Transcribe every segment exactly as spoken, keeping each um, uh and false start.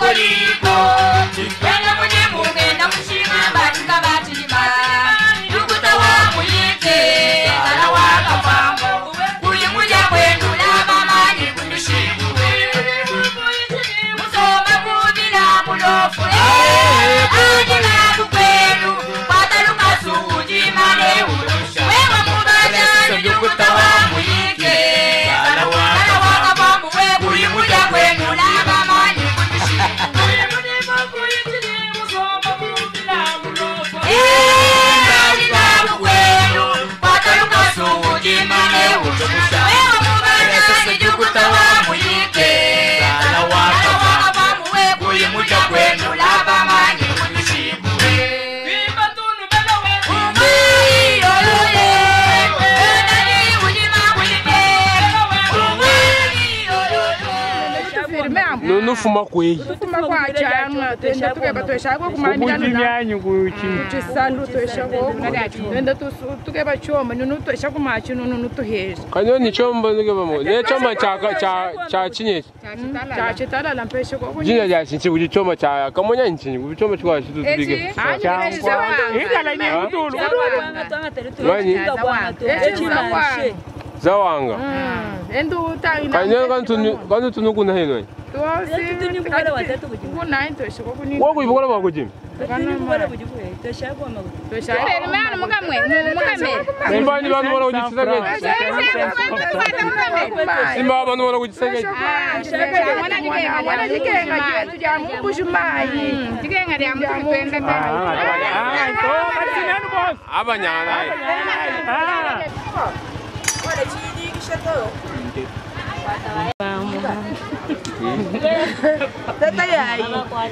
muliko Wena mwenye mugenda mshima batika batima Yukuta wa muyike Tala waka fambo Kuyi muja kwenu laba mani kundushibuwe Musoma kubila mulofu Ani nabu kwenu Pataluka suji mane urusha Wewa mubajani yukuta wa muyike Tala waka fambo Kuyi muja kwenu laba mani kundushibuwe No fuma kwei. Fuma kwa chama, tenda tu keba tu shago kumani nyanyu kuchi. Tu sandu tu shago. Tenda tu tu keba choma, nunu tu shago machi nunu tu hez. Kanyo ni chomba ni keba mo. Ne choma cha cha cha chinye. Cha chitala la pesha kwa. Jina ja chinchi uji choma cha kamonya nchini. Uji choma chwa shitu tupige. Cha. Ingala ni mutulu. Wani? Zawanga. Endo ta ina. Kanyo kan tunu kan tunu kuna hino. Wako ibola wako jim. Simba ni banu wala kujisage. Simba banu wala kujisage. Abanyana. Tata yai.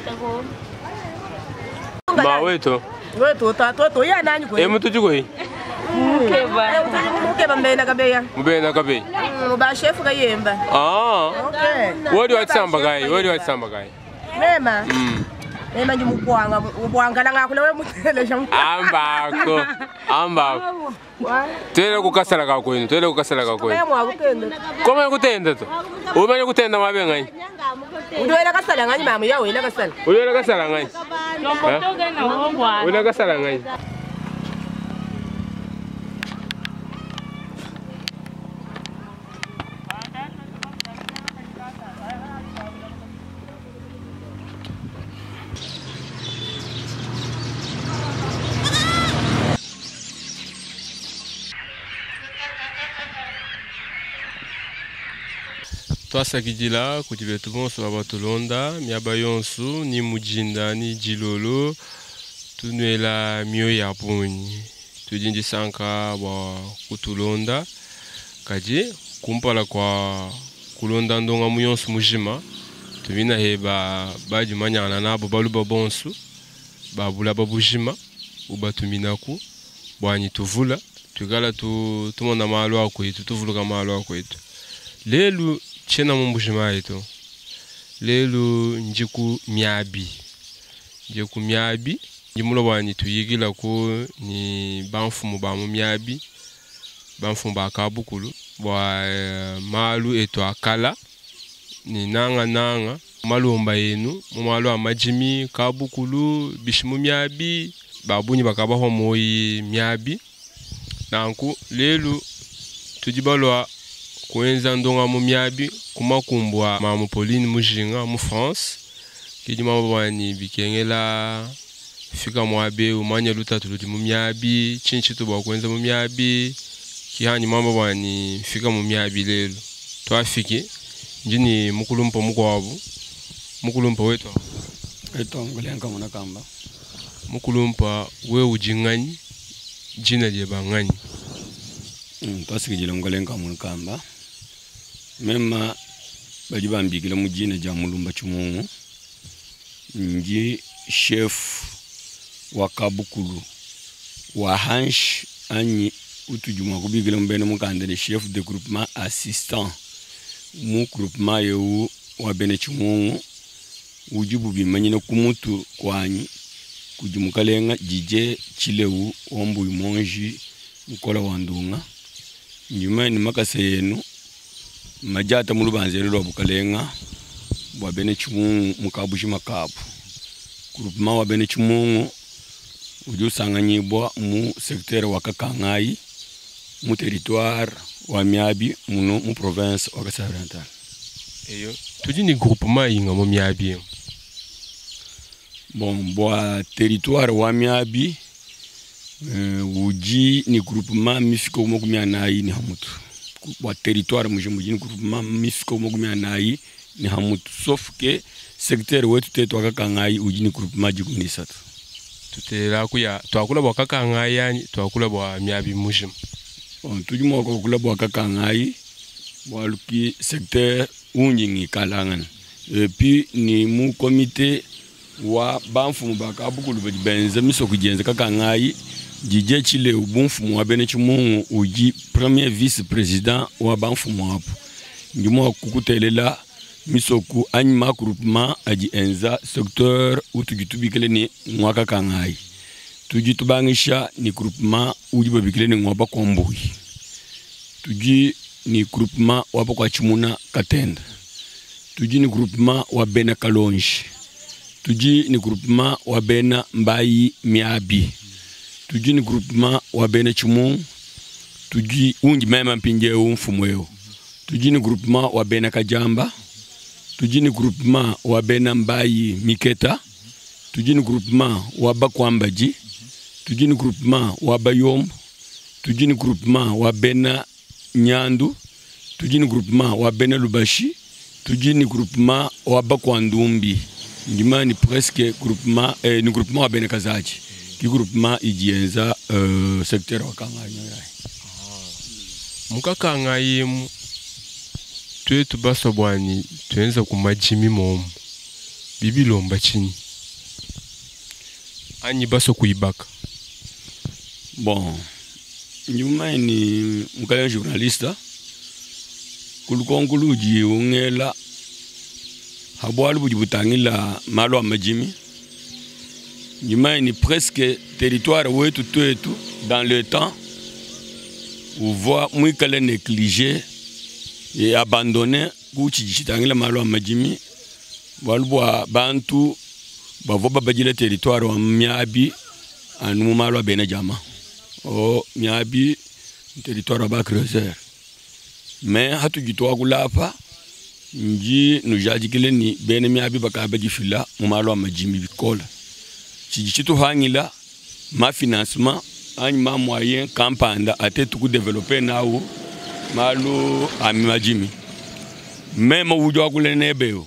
Ma weto. Weto tato to ya nani ko. E mutu jugo yi. Mukeba. Mukeba mbena kabeya. Mbena kabe. Ba chef ka yemba. Ah. Okay. Wodi watsamba kai, wodi watsamba kai. Mema. Mm. Mema nje mukwanga, mukwanga la ngakule we mutele jamu. Ambako. Ambako. Twele kukasala ka kwenu, twele kukasala ka kwenu. Mema wakutenda. Koma kutenda to. Umanye kutenda mabe ngai. Udoela kasala ngani mama yawe ila kasala. Udoela kasala ngai. Udoela kasala ngai. Twasakidila kuti betu bonso babatulonda miaba yonsu ni mujinda ni jilolo tunuela mio ya poni tudindi sanka wa kutulonda kaji kumpala kwa kulonda ndonga muyonsu mujima tumina heba baji manyana nabo baluba bonsu babula babujima ubatuminaku bwanyi tuvula tugala tu tumona malo akwetu tuvuluka malo akwetu lelu chena mumbushima yetu lelu njiku miabi njiku miabi njimulo bwani tuyigila ko ni banfumu ba mu miabi banfumu ba kabukulu bwa e, malu eto akala ni nanga nanga malumba yenu mu malu amajimi kabukulu bishimu miabi babunyi bakabaho moyi miabi nanku lelu tujibalwa kuenza ndonga mu miabi kumakumbwa mamu Pauline mujinga mu France kidi mama bwani bikengela fika mwabe umanya lutatu ludi mu miabi chinchi to bwa kuenza mu miabi kihani mama bwani fika mu miabi lelo twafiki njini mukulumpo mukwabu mukulumpa wetu eto ngolenga muna kamba mukulumpa we ujingani jina lye bangani mm twasikijile ngolenga muna kamba mema bali bambikila mujina ja mulumba chumungu nji chef wa kabukulu wa hansh anyi utujuma kubigila mbene mukandele chef de groupement assistant mu groupement yewu wa bene chumungu ujibu bimanyina kumutu kwanyi kujimukalenga jije chilewu ombu imonji mkola wandunga njuma ni makase yenu majata mulubanze lelo bukalenga bwa bene chimungu mukabuji makabu groupement wa bene chimungu uju sanganyibwa mu secteur wa Kakangai mu territoire wa Miabi muno mu province wa Kasai Oriental. Eyo tudi ni groupement inga mu Miabi. Bon bwa territoire wa Miabi uh, uji ni groupement mifiko mo kumya nayi ni hamutu. Bwa territoire mu muji ni groupement mifiko mo kumya nayi ni hamutu, sauf que secteur wetu tetu wa Kakangai uji ni groupement jikuni satu. Tutela kuya twakula bwa Kakangai yani twakula bwa Miabi mujim. Bon tujimo ko kula bwa Kakangai bwa luki secteur unjingi kalangan. Et puis ni mu comité wa banfumu bakabukulu benza miso kujenza Kakangai jije chile ubunfumu wa bene chimungu uji premier vice président wa banfumu hapo. Ndimo kukutelela misoku anyima groupement aji enza secteur utujitubikele ni mwaka Kakangai. Tujitubangisha ni groupement uji babikele ni ngwaba Kombui. Tuji ni groupement wapa kwa Chimuna Katenda. Tuji ni groupement wa bena Kalonji. Tuji ni groupement wa bena Mbayi Miabi. Tuji ni groupement wa bena Chimungu. Tuji unji mema mpinje umfumweo. Tuji ni groupement wa bena Kajamba. Tuji ni groupement wa bena Mbayi Miketa. Tuji ni groupement wa Bakwambaji. Tuji ni groupement wa Bayombo. Tuji ni groupement wa bena Nyandu. Tuji ni groupement wa bena Lubashi. Tuji ni groupement wa Bakwandumbi. Ndima ni presque groupement eh, ni groupement wa bena Kazaji. Ki groupement ijienza uh, secteur wa Kakangai. Muka Kakangai mu tuwe tubaso bwani tuenza kumajimi momu. Bibi lomba chini. Anyi baso kuibaka. Bon, nyuma ni mukaya journalista kulukongulu ji ungela habwalu bujibutangila malo amajimi. Nyuma ni presque territoire wetu twetu dans le temps où voit mwikale négligé et abandonné kuchi jitangila malo amajimi. Walbwa bantu bavo babajile territoire wa Miabi anu malo bena jama. O Miabi territoire wa Bakrezer. Mais hatu jitwa kulapa nji nujajikile ni bena Miabi bakabaji fila mu malo amajimi bikola. Chijitu hangila ma financement ani ma moyen kampanda ate tuku développer nawo malo amajimi. Même wujwa kule nebeo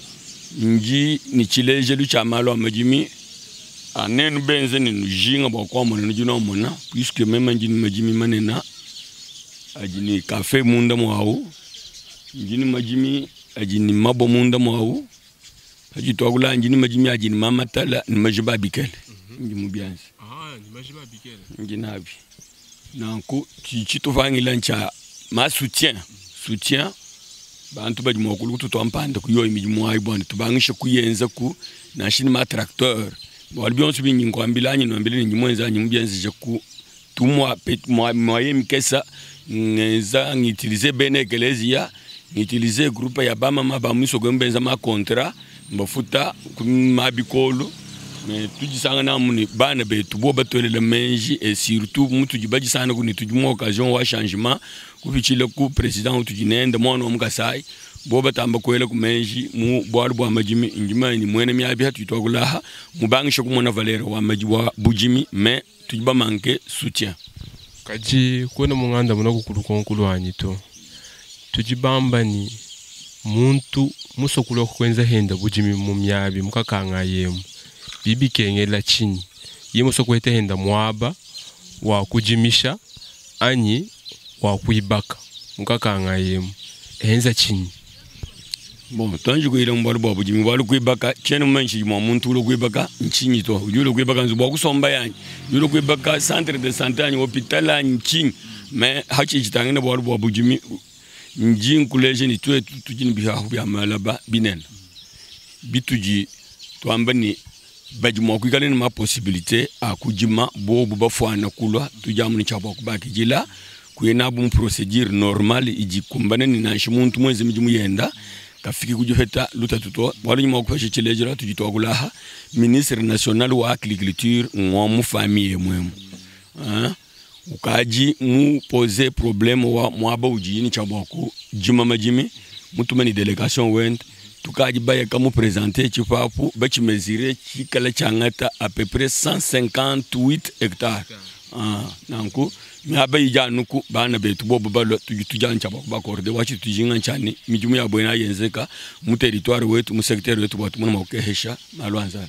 nji ni chileje lu cha malo amajimi anenu benze ni nujinga bwa kwa mona njuna mona puisque même nji ni majimi manena ajini cafe munda mwao njini majimi ajini mabo munda mwao aji twagula njini majimi ajini mama tala ni majiba bikele nji mubianzi Ah, ni majiba bikele nji nabi nanku chichito vangila ncha ma soutien soutien bantu baji mokulu tuto mpanda kuyo imijimu ayi bwana tubangisha kuyenza ku nashini ma tracteur bwali byonso binyingo ambilanyi no ambile ni mwenza nyi mubyenze ku tumwa pet moye mikesa nza ngitilize bene eklezia ngitilize groupe ya bama mabamuso gwembenza ma contrat mbafuta kumabikolo mais tujisanga namuni bana betu bo batolele menji et surtout mutu jibaji sana kuni tujimo occasion wa changement kufichile ku president tujinenda mwana omukasai bo batamba kwele ku menji mu bwali bwa majimi njimani mwene Miabi hatu twagulaha mubangisha kumona valera wa maji wa bujimi mais tujiba manke soutien kaji kwena munganda muna kukulukonkulu anyito tujibamba ni muntu musokulo kwenza henda bujimi mu Miabi muka Kakangai bibi kengela chini yemo sokwete henda mwaba wa kujimisha anyi wa kuibaka muka Kakangai henza chini. Bon, tanji kuile mbali bwa bujimi bali kuibaka chene mmanchi mwa muntu ulo kuibaka nchinyi to ulo kuibaka nzubo kusomba yanyi ulo kuibaka centre de santé yanyi hôpital yanyi nchinyi mais hachi chitangene bwa bwa bujimi njin kuleje ni tuwe tujini bihahu bya malaba binena bituji tuambani baji mwa kuikale ni ma possibilité a kujima bobu bafwana kulwa tujamu ni chabo kubaki jila kuyena bu procédure normale iji kumbane ni nanshi muntu mwezi mjimu yenda kafiki kujofeta luta tuto wala nyuma ko fashe chilejera tujito kulaha ministre national wa agriculture ngomu famille mwemu ah ukaji mu poser problème wa mwaba ujini chaboko jima majimi mutumani delegation went tukaji baye kamu présenter chipapu bachi mesurer chikala changata à peu près cent cinquante-huit hectares ah nanku mi abayi januku bana betu bobo balo tujan chaboko bakorde wachi tujinga chani mijumu ya boyna yenzeka mu territoire wetu mu secteur wetu batu muna makehesha malwanzala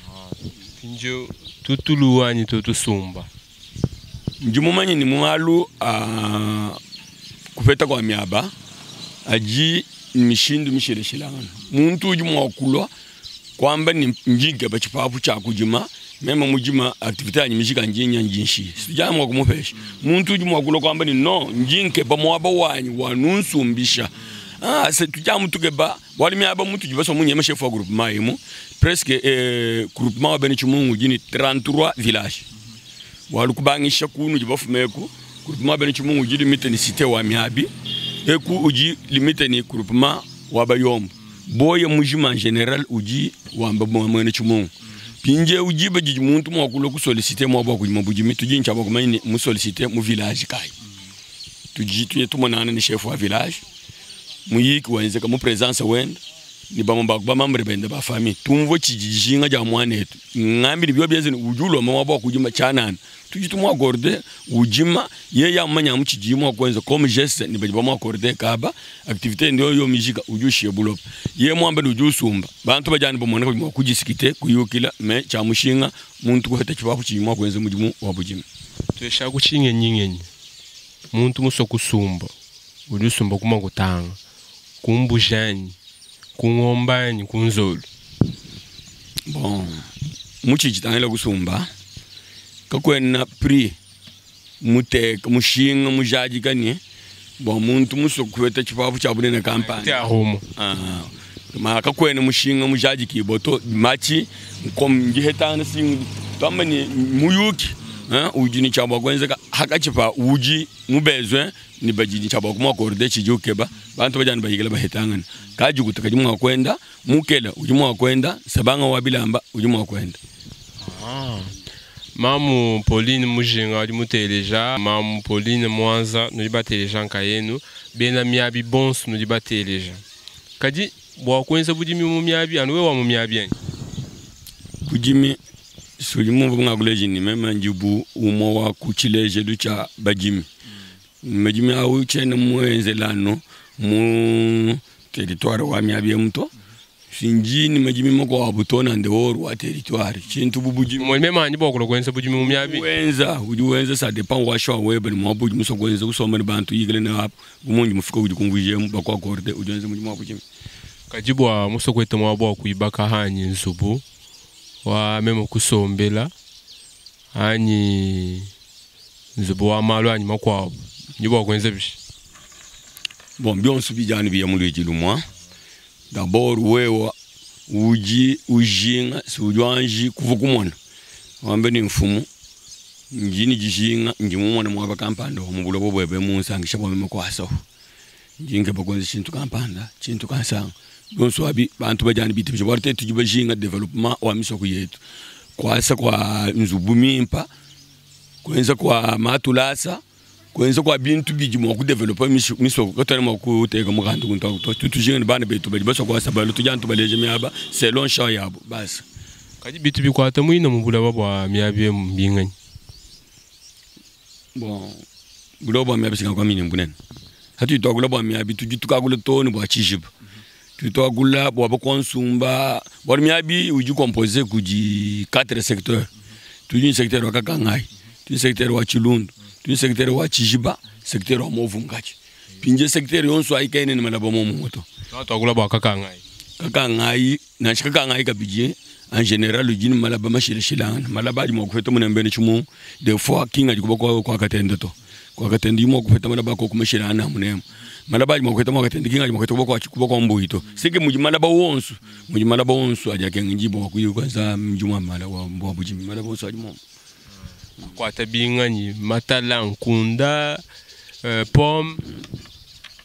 njo tutuluwani totusumba njimumanyi ni mwalu a kufeta kwa miaba aji mishindu mishirishilangana muntu uji mwakulwa kwamba ni njinke bachipapu cha kujima mema mujima activity ya mishika njinya njinshi sijana mwakumufeshi muntu uji mwakulwa kwamba ni no njinke ba mwaba wanyi wanunsumbisha ah se tujamu tukeba wali miaba muntu jibaso munye meshefu wa groupement yemu presque eh groupement wa beni chumungu jini trente-trois villages walu kubangisha kunu jibafumeko groupement beni chumungu jili limite ni cité wa miabi eku uji limite ni groupement wa bayombo boye mujima en general uji wamba mwene chumungu pinje uji baji muntu mwakulo ku solliciter mwa bako jima bujimi tuji nchaba kuma ni mu solliciter mu village kai tuji tuye tumonana ni chef wa village muyiki wanze ka mu présence wenda ni bamamba ba mamre bende ba famille tumvo chijijinga ja mwanetu ngambiri byo byeze ujulo mwa bako jima chanana tuji tumwa gorde ujima ye ya manya mu chijimo kwenza comme geste ni baji bamwa gorde kaba activité ndio yo mijika ujushie bulop ye mwamba ujusumba bantu bajani bomone ko kujisikite kuyukila me cha mushinga muntu ko heta chibaku chijimo kwenza mujimu wa bujima twesha kuchinge nyingenye muntu muso kusumba ujusumba kuma gutanga kumbujani kungombani kunzolo bon muchi chitangela kusumba kakwena pri mute mushinga mujaji kani bon muntu muso kweta chipapu cha bunene kampani ta homo ah ma kakwena mushinga mujaji kiboto machi kom ngihetana sing tamani muyuki hein ujini chaba kwenza haka chipa uji mubezwe ni bajini chaba kuma korde chijukeba bantu bajani bayigela bahetangana kaji kutakaji mwa kwenda mukela uji mwa kwenda sabanga wabilamba uji mwa kwenda ah mamu Pauline mujinga adi muteleja mamu Pauline mwanza no dibateleja nkayenu bena miabi bons no dibateleja kadi bwa kwenza bujimi mu miabi anwe wa mu miabi en bujimi sulimu bungaguleji ni mema njibu umo wa kuchileje ducha bajimi majimi awu chene mwenze lano mu territoire wa miabi mto sinjini majimi moko wabutona ndeworu wa territoire chintu bubujimi mo mema ni bokolo kwenza bujimi mu miabi wenza uju wenza sa dépend wa shwa webe ni mabuji muso kwenza kusoma ni bantu yigele na hapo gumunji mufika uju kunguje bakwa korde uju wenza mujimu wabujimi kajibwa muso kwete mwabo kuibaka hanyi nzubu wa memo kusombela hani nzubu wa malu hani makwabo nyibo kwenze bishi bon bien subijani biya muliji lumwa d'abord wewa uji ujinga sujwanji kuvukumona wambe ni mfumu njini jishinga njimumona mwaba kampanda mu bulobo bwebe munsangisha bwa memo kwaso njinge bakwenze chintu kampanda chintu kansanga donso abi bantu bajani bitibije barte tujibajinga development wa misoko yetu kwasa kwa nzubu mimpa kwenza kwa matulasa kwenza kwa bintu biji mu ku developer misoko kotana mu ku tega mu kantu kunto tujinga bana betu baji baso kwa sabalo tujantu baleje miaba selon sha yabo basi kadi bitu bikwata muina mu bulaba bwa miabe mbingani bon bulobo miabe singa kwa mini mbunen hatu itogula bwa miabe tujitukagula toni bwa chishiba tutogula bwa konsumba bwa miabi uji composer kuji quatre secteurs tuji secteur wa kakangai tuji secteur wa chilundu tuji secteur wa chijiba secteur wa movungachi pinje secteur yonso aikaine ni malaba momo moto tutogula bwa kakangai kakangai na kakangai kabije en général uji ni malaba mashile shilana malaba di mo kufeta munembene chumu des fois kinga jikuba kwa katende to kwa katende mo kufeta malaba ko kumashilana munemo malaba mo kweta mo katende kinga mo kweta kwa kuba kwa mbuito sike muji malaba wonsu muji malaba wonsu aja kengibo kuyu kwanza mjuma mala wa mbo buji malaba wonsu ajimo kwa tabingani matala nkunda uh, pom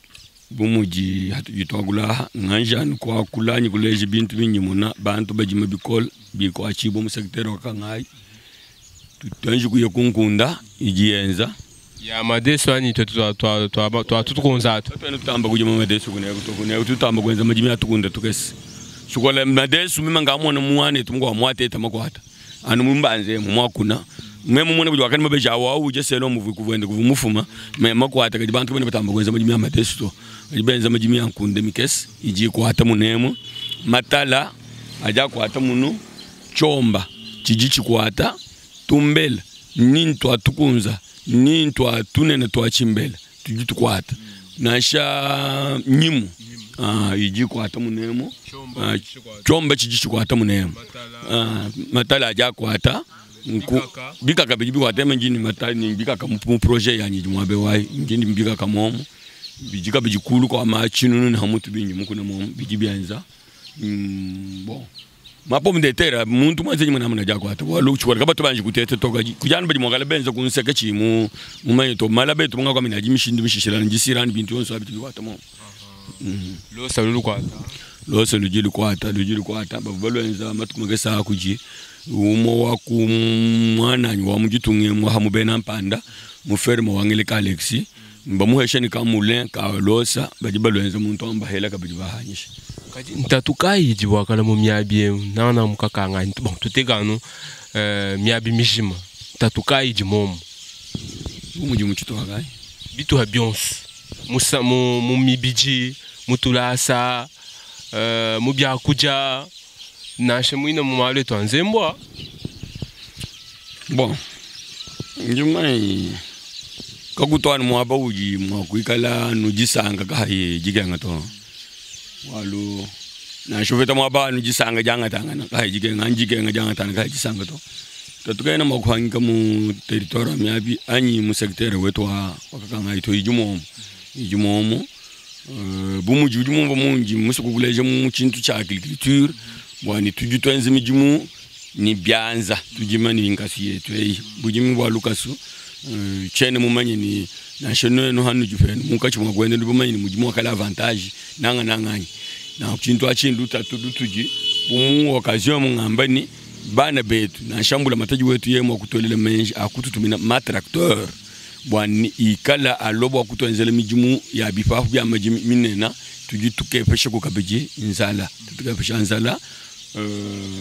bumuji hatujitwagula nganja kwa kulani kuleje bintu binyimuna bantu bajima bikol biko achibo mu secteur wakangai tutanji kuye kunkunda ijienza ya madeso ani to to to to to tutukunza to pena tutamba kujima madeso kune kutokune tutamba kwenza majimi atukunda tukesi shukola madeso mima ngamona muwane tumgo mwate tamakwata anu mumbanze mu mwakuna meme mune bujwa kan mabeja wa uje selo mu kuvende kuvumufuma me makwata kadi bantu bene batamba kwenza majimi amadeso ibenza majimi ankunde mikes iji kwata munemu matala aja kwata munu chomba chijichi kwata tumbela nintu atukunza nintu atunene twachimbela tujitu kwata nasha nyimu ah iji kwata munemu chomba chijichi kwata munemu ah matala aja kwata bikaka bibi kwata menjini matala ni bikaka mu projet yanyi mwabe wai ngindi bikaka momo bijika bijikulu kwa machinunu na mutu binyi mukuna momo bijibyanza mm bon mapo mdetera muntu mwanze nyuma namna jako ata walo chukwa kaba tubanje kutete toka kujana bali mwagala benza kunseka chimu mumanyi to malabe to mwanga kwa minaji mishindi mishishirana njisirani bintu yonso abiti kwata momo lo salulu kwata lo salulu kwata lujili kwata babalo enza matukumagesa kuji umo wa ku mwana wa mujitunge mu hamubena mpanda mu fermo wangele ka Alexi mbamuhesha ni kamule ka losa bajibalo enza muntu amba hela ka bajibahanyisha kati ntatukai jiwakala mu myabie nana mukakanga bon tutegano euh myabi mishima tatukai jimomo umuji muchito wagai bitu habions musa mu mu mibiji mutulasa euh mu byakuja nashe muina mu male twanzembwa bon njumai kakutwana mwaba uji mwakuikala nujisanga kaye jigenga to walu na shuveta mwaba nujisanga janga tanga kaye jigenga njigenga janga tanga kaye jisanga to tatukaina makwanga mu territoire myabi anyi mu secteur wetu wa wakakanga ito ijumomo ijumomo uh, bumu jujumo munji musukuguleje mu kintu cha agriculture bwani tujutwenze mijumu ni byanza tujima ni ngasi yetu ei bujimi bwa lukasu uh, chene mumanye ni national no hanu jufene mukachi mwagwende ndibumanye ni mujimu wakala avantage nanga nanganye na kintu achindu tatudu tuji bumu occasion mungambani bana betu na shambula mataji wetu yemo kutolele menji akututumina matracteur bwani ikala alobo akutwenzele mijumu ya bifafu bya majimi minena tuji tukepeshe ko kabeji inzala tukepeshe inzala euh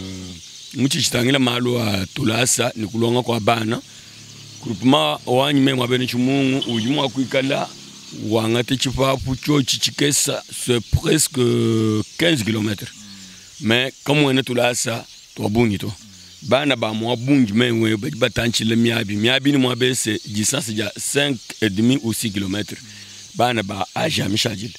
muchi chitangila malo a tulasa ni kulonga kwa bana groupement wanyi mema abene chumungu ujumu akuikala wangate chifafu cho chichikesa c'est presque quinze kilomètres mais comme on est tulasa to bungi to bana ba mo bungi menwe batanchile miabi miabi ni mo abese distance ya cinq et demi ou six kilomètres bana ba aja mishajil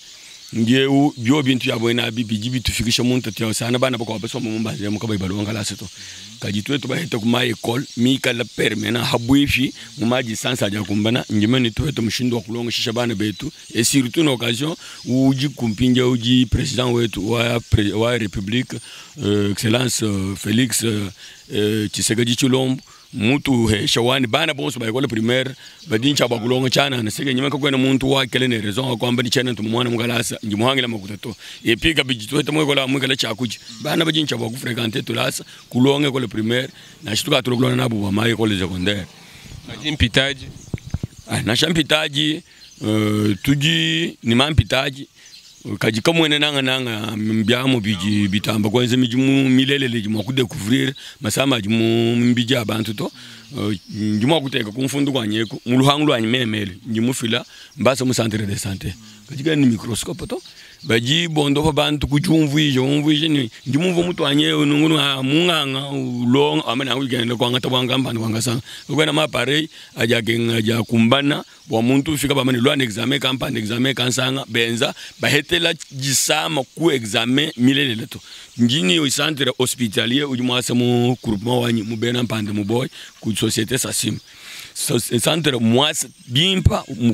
ngieu byo bintu yabo ina bibi jibi tufikisha muntu tyo sana bana bako baso mo mbaze mo kabai balonga la seto kajitwe to baheta kuma école mi kala permena habuifi mo maji sansa ja kumbana njimeni to to mshindo kulonga shisha bana betu et surtout une occasion uji kumpinja uji president wetu wa wa republique euh, excellence euh, Félix euh, Tshisekedi Tshilombo mutu he shawani bana bonso ba école primaire badincha bakulonga chana na sege nyimeka kwena muntu wa kele ne raison kwamba ni chana tumwana mugalasa njimuhangela makutato epiga bijitwe tamo école amwekala chakuji bana badincha ba kufrequenter tulasa kulonga école primaire na shituka tulokulona nabo ba ma école secondaire kati mpitaji ah na shampitaji euh tuji ni mampitaji kaji kamwene nanga nanga mbyamo biji bitamba kwanze mijumu milelele jimu ku découvrir masama jimu mbija abantu to jimu kuteka kumfundu kwanyeko muluhangu lwanyi memele jimu fila mbasa mu centre de santé kaji ga ni microscope to baji bondo fa bantu kujumvije umvije ni jimu vo mutu anyeyo nungunu munganga ulong amana wigenda kwanga tabanga mbani kwanga sang kwena mapare aja genga aja kumbana wa muntu fika ba mani lwa examen campagne examen kansanga benza bahetela jisama ku examen milele to njini au centre hospitalier ou mwasa mu groupement wanyi mu bena mpande mu boy ku société sasim so centre mwasa bimpa mu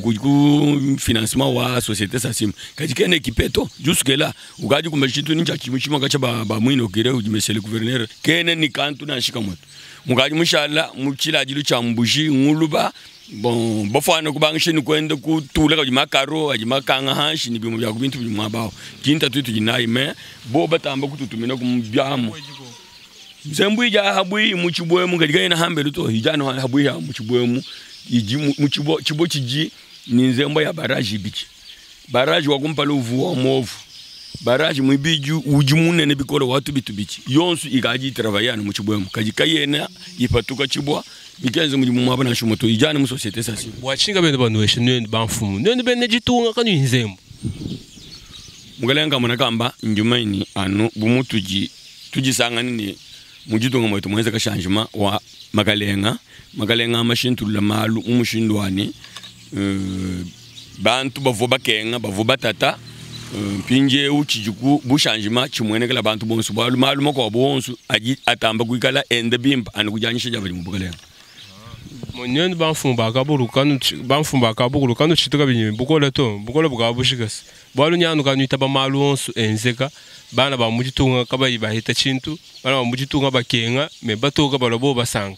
ku financement wa société sasim kaji kene kipeto jusque là ugaji kumeshitu ninja kimuchima kacha ba, ba mwino kire ujimesele gouverneur kene ni kantu na shikamoto mugaji mushala muchila jilu cha mbushi nguluba bon bafana kubangishini kwenda kutula ka makaro ajima kanga hanshi ni bimo bya kubintu bimwa bawo kinta tutu jinayi me bo batamba kututumina kumbyamo Zembu ija habui muchibwemu katika ina hambe luto hijano habui ya muchibwemu iji muchibo chibo chiji ni nzembo ya baraji bichi baraji wakumpa luvu wa movu baraji mwibiju ujimune ne bikolo watu bitu bichi yonsu ikaji travayana muchibwemu kajika yena ipatuka chibwa bikenze mujimu mwaba na shumoto ijana mu societe sasi wachinga bende banweshe nende banfumu nende bende jitunga kanu nzembo mugalenga munakamba njumaini anu bumutuji tujisangani ni mujitunga mwetu mweze ka changement wa magalenga magalenga amashintu la malu umushindwani uh, bantu bavoba kenga bavoba tata uh, pinje uchijuku bu changement chimwene kala bantu bonsu balu malu mako bonsu aji atamba kuikala ende bimba anu kujanyisha jabali mubugalenga monyen banfu bakaburu kanu banfu bakaburu kanu chituka binyi bukola to bukola bukabushikasi balu nyanu kanu itaba malu onsu enzeka bana ba mujitunga kabayi bahita chintu bana ba mujitunga bakenga me batoka balobo basanga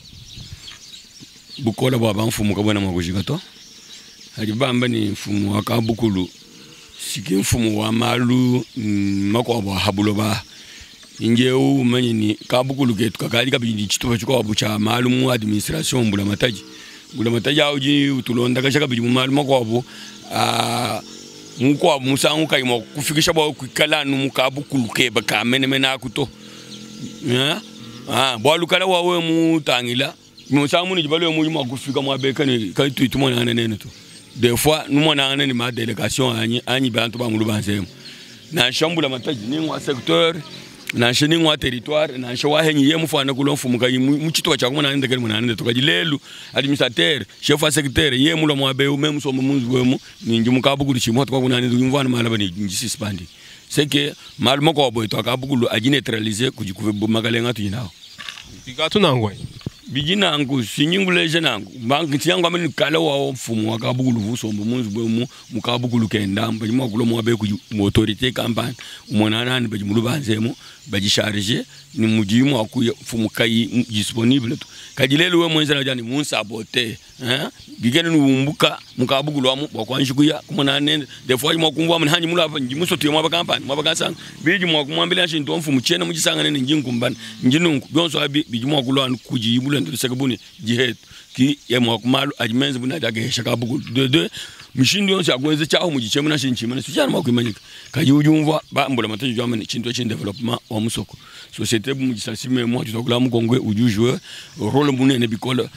bukola bwa banfumu kabona makushika to hadi bamba ni mfumu wakabukulu siki mfumu wa malu mm, mako bwa habulo ba injeu manyi ni kabukulu ketu kakali kabindi chituba chiko abucha malu mu administration bula mataji bula mataji auji utulonda kashaka biji mu malu mako abo a muko musangu kayimo kufikisha bwa kukala nu mukabukulu ke bakamene mena kuto ya ah bwa lukala wawe mu tangila musangu ni jibalo mu mu kufika mu abeka ni kai tuitu mona nene to des fois nous mona nene ma délégation anyi anyi bantu ba mulu banzemo na shambula mataji ni wa secteur na shini ngwa territoire na shawa henyi ye mufana kulomfu mukayi muchitwa cha kumana ndekele munane to kajilelu administrateur chef wa secteur ye mulo mwabe u même somo munzu wemu ninji mukabugulu chimwa to kunane ndumvana malaba ni njisi spandi c'est que mal moko boy to akabugulu aji neutraliser kujikuve magalenga tuyinao bigatu nangwa bijina ngu sinyinguleje nangu banki tiyangu ameni kala wa mfumu wakabugulu vusombo munzu bwemu mukabugulu kenda mbaji mwakulo mwabe ku autorité campagne umonana ni baji mulubanzemo baji charger ni mujimu akuya mfumu kai disponible to kajilelo we mwenza jani munsa bote hein bigene numbuka mukabugulu amu bakwanshikuya kumonana des fois mwakumva mhanyi mulapa njimuso tiyo mwaba campagne mwaba kasanga biji mwakumwambila shinto mfumu chena mujisanga ne njinkumbana njinunku byonso abi biji mwakulo anu kujibu ndo sekabuni jihet ki ya mwakumalu ajimenze buna dage shakabugu de de mishindi yonse akwenze chaho mugichemu na shinchi mana sujana makwimanyika kaji ujumva ba mbula mataji jwamane chinto chin development wa musoko societe bu mugisasime mwa tutokula mukongwe ujujwe role munene bikola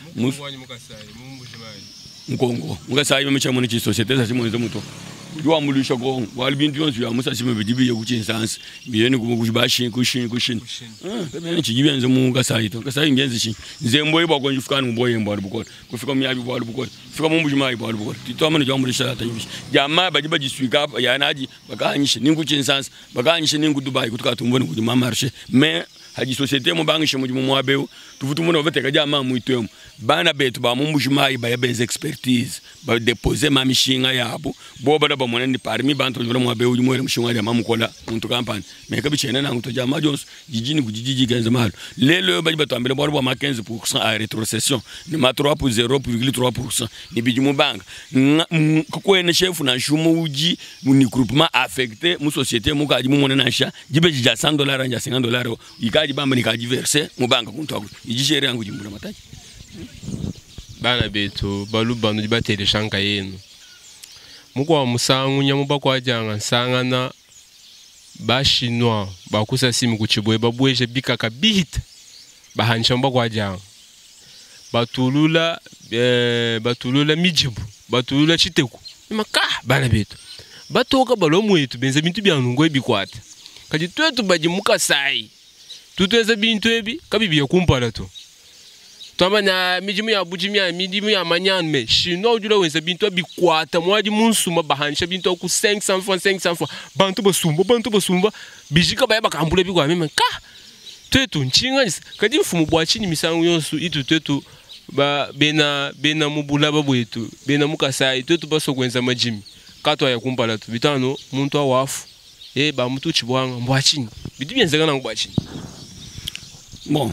mukongo mukasayi mechamu ni societe za simonze muto jwa mulisha go walibintu yonse ya musasime bidibi ye kuchinsansi biyeni kubashi kushin kushin ah kabene chigibenze mu kasayi to kasayi ngenzi shi nzembo iba ko njufukana mboye mbali bukola kufika myabi bwali bukola fika mu bujimayi bwali bukola titoma jwa mulisha tayibishi jama baji baji swika ya naji bakanyishe ningu chinsansi bakanyishe ningu Dubai kutuka tumboni kujima marché mais haji societe mo bangishe mu jimu mwabeu tuvutu muno veteka jama muitwemo bana betu ba mumbujimayi ba yabenze expertise ba deposer ma mishinga yabo bo bada ba monani parmi bantu bolo mwabeu jimwere mishinga ya mamukola muntu kampani meka bichene nangu to jama jons jijini kujijiji genza malo lelo baji batambele bo ba quinze pour cent à rétrocession ni ma trois pour zéro virgule trois pour cent ni bijimu banga ko ene chef na shumu uji ni groupement affecté mu société mu kaji mu monana sha jibe jija cent dollars anja cinquante dollars ikaji bamba ni kaji verser mu banga kuntu ako ijishere yangu jimbura mataji bana betu balu banu dibatele shanka yenu muko wa musangu nyamu bakwa janga nsangana ba chinois bakusa simu kuchibwe babweje bikaka bihita bahanisha bakwa janga batulula eh, batulula mijibu batulula chiteku maka bana betu batoka balomu yetu benza bintu byanungo ebikwata kaji twetu baji mukasai tutweza bintu ebi kabibi yakumpala to tamba na mijimu ya bujimia mijimu ya manyan me shino ujula wenza bintu abikwata mwaji munsuma bahanisha bintu ku cinq cents francs cinq cents francs bantu basumba bantu basumba bijika baya bakambula bikwa meme ka twetu nchinga kadi mfumu bwachini misangu yonsu itu twetu ba bena bena mubula babwetu bena mukasai twetu basokwenza majimi katwa yakumpala tu bitano muntu awafu eh ba mutu chibwanga mbwachini bidibyenzaga na mbwachini bon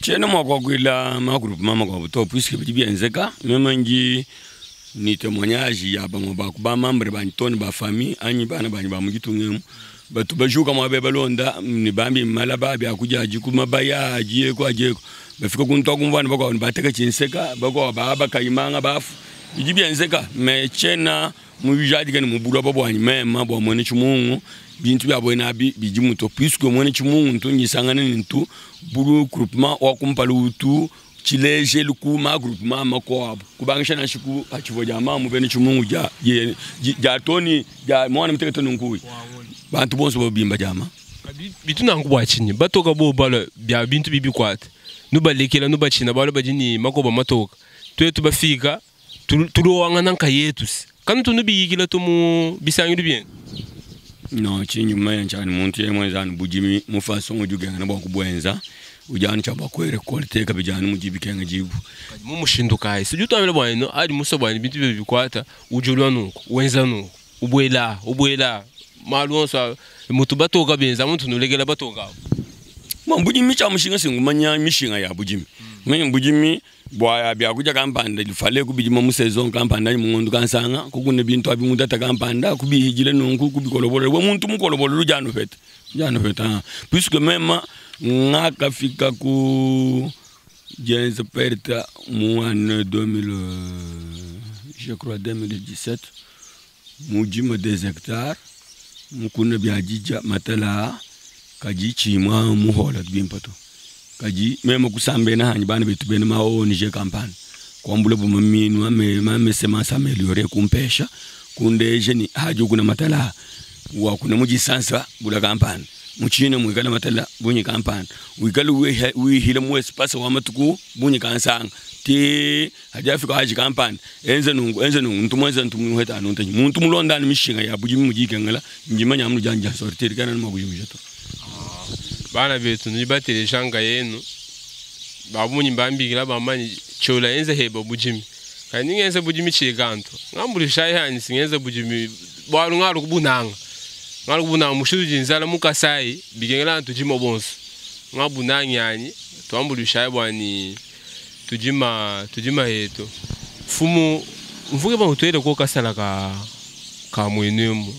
Chena mwa kwila ma groupe mama kwa to puisque bi bienzeka même ngi ni témoignage ya ba mo ba ku ba membre ba ntoni ba famille anyi bana ba ba mugitungemu batu bajuka mwa be balonda ni bambi malaba bya kujaji kuma baya agiye kwa agiye bafika kunto kumvana bakwa bateka chinseka bakwa baba kayimanga bafu bi bienzeka me chena mu bijadi kan mu bulo babo anyi mema bo mone chumungu bintu bya bwena bi bijimuto puisque mone chumungu ntunyi sangana nintu buru groupement wa kumpalu tu chileje lukuma groupement makwabo kubangisha na shiku achivo jamaa mu bene chumungu ja ja toni ja mwana mteketo nunkuyi bantu bonso bobimba jamaa bitu nangu bwachinyi batoka bo bala bya bintu bibi kwate nubalekela nubachina bala bajini makoba matoka twetu bafika turuwanga nanka yetus kanu tunubiyikila tumu bisanyu bien no chinyi maya nchani muntu yemwe zanu bujimi mufaso ngujuganga na bakubwenza ujani chaba kwere quality kabijani mujibi kenga jibu mu mushinduka isi jutamela bwana ari musobani bintu bibikwata ujulwa nuko wenza nuko ubwela ubwela malonsa mutu batoka benza muntu nulegela batoka mambujimi cha mushinga singumanya mishinga ya bujimi mwenye bujimi bwa bya kuja kampanda lifale kubijima mu saison kampanda mungundu kansanga kukune bintu abimudata kampanda kubihijile nunku kubikolobole we muntu mukolobole lujano fete jano fete puisque même ngaka fika ku James Perta mu année deux mille je crois deux mille dix-sept mu jima deux hectares mu kuna byajija matala kaji chimwa mu hola bimpato kaji meme kusambe na hanyi bana bitu bene mao nije kampani kwambule bu maminu ame mame sema sameliore kumpesha kundeje ni hajo kuna matala wa kuna muji sansa bula kampani muchine mwikala matala bunyi kampani wikala we we hile mu espace wa matuku bunyi kansanga ti hajafika haji kampani enze nungu enze nungu ntumweza ntumu heta nunta muntu mulonda ni mishinga ya buji muji kengala njimanya amnu janja sortir kana mu buji mujato bana betu nibatele shanga yenu babunyi mbambikila bamani chola enze heba bujimi kandi ngenze bujimi chiganto ngambuli shayi hani singenze bujimi bwalu ngalu kubunanga ngalu kubunanga mushudu jinzala mukasai bigengela tujimo bonso ngabunanga yani twambuli shayi bwani tujima tujima yeto fumu mvuke ba utwele ko kasala ka ka mwenemu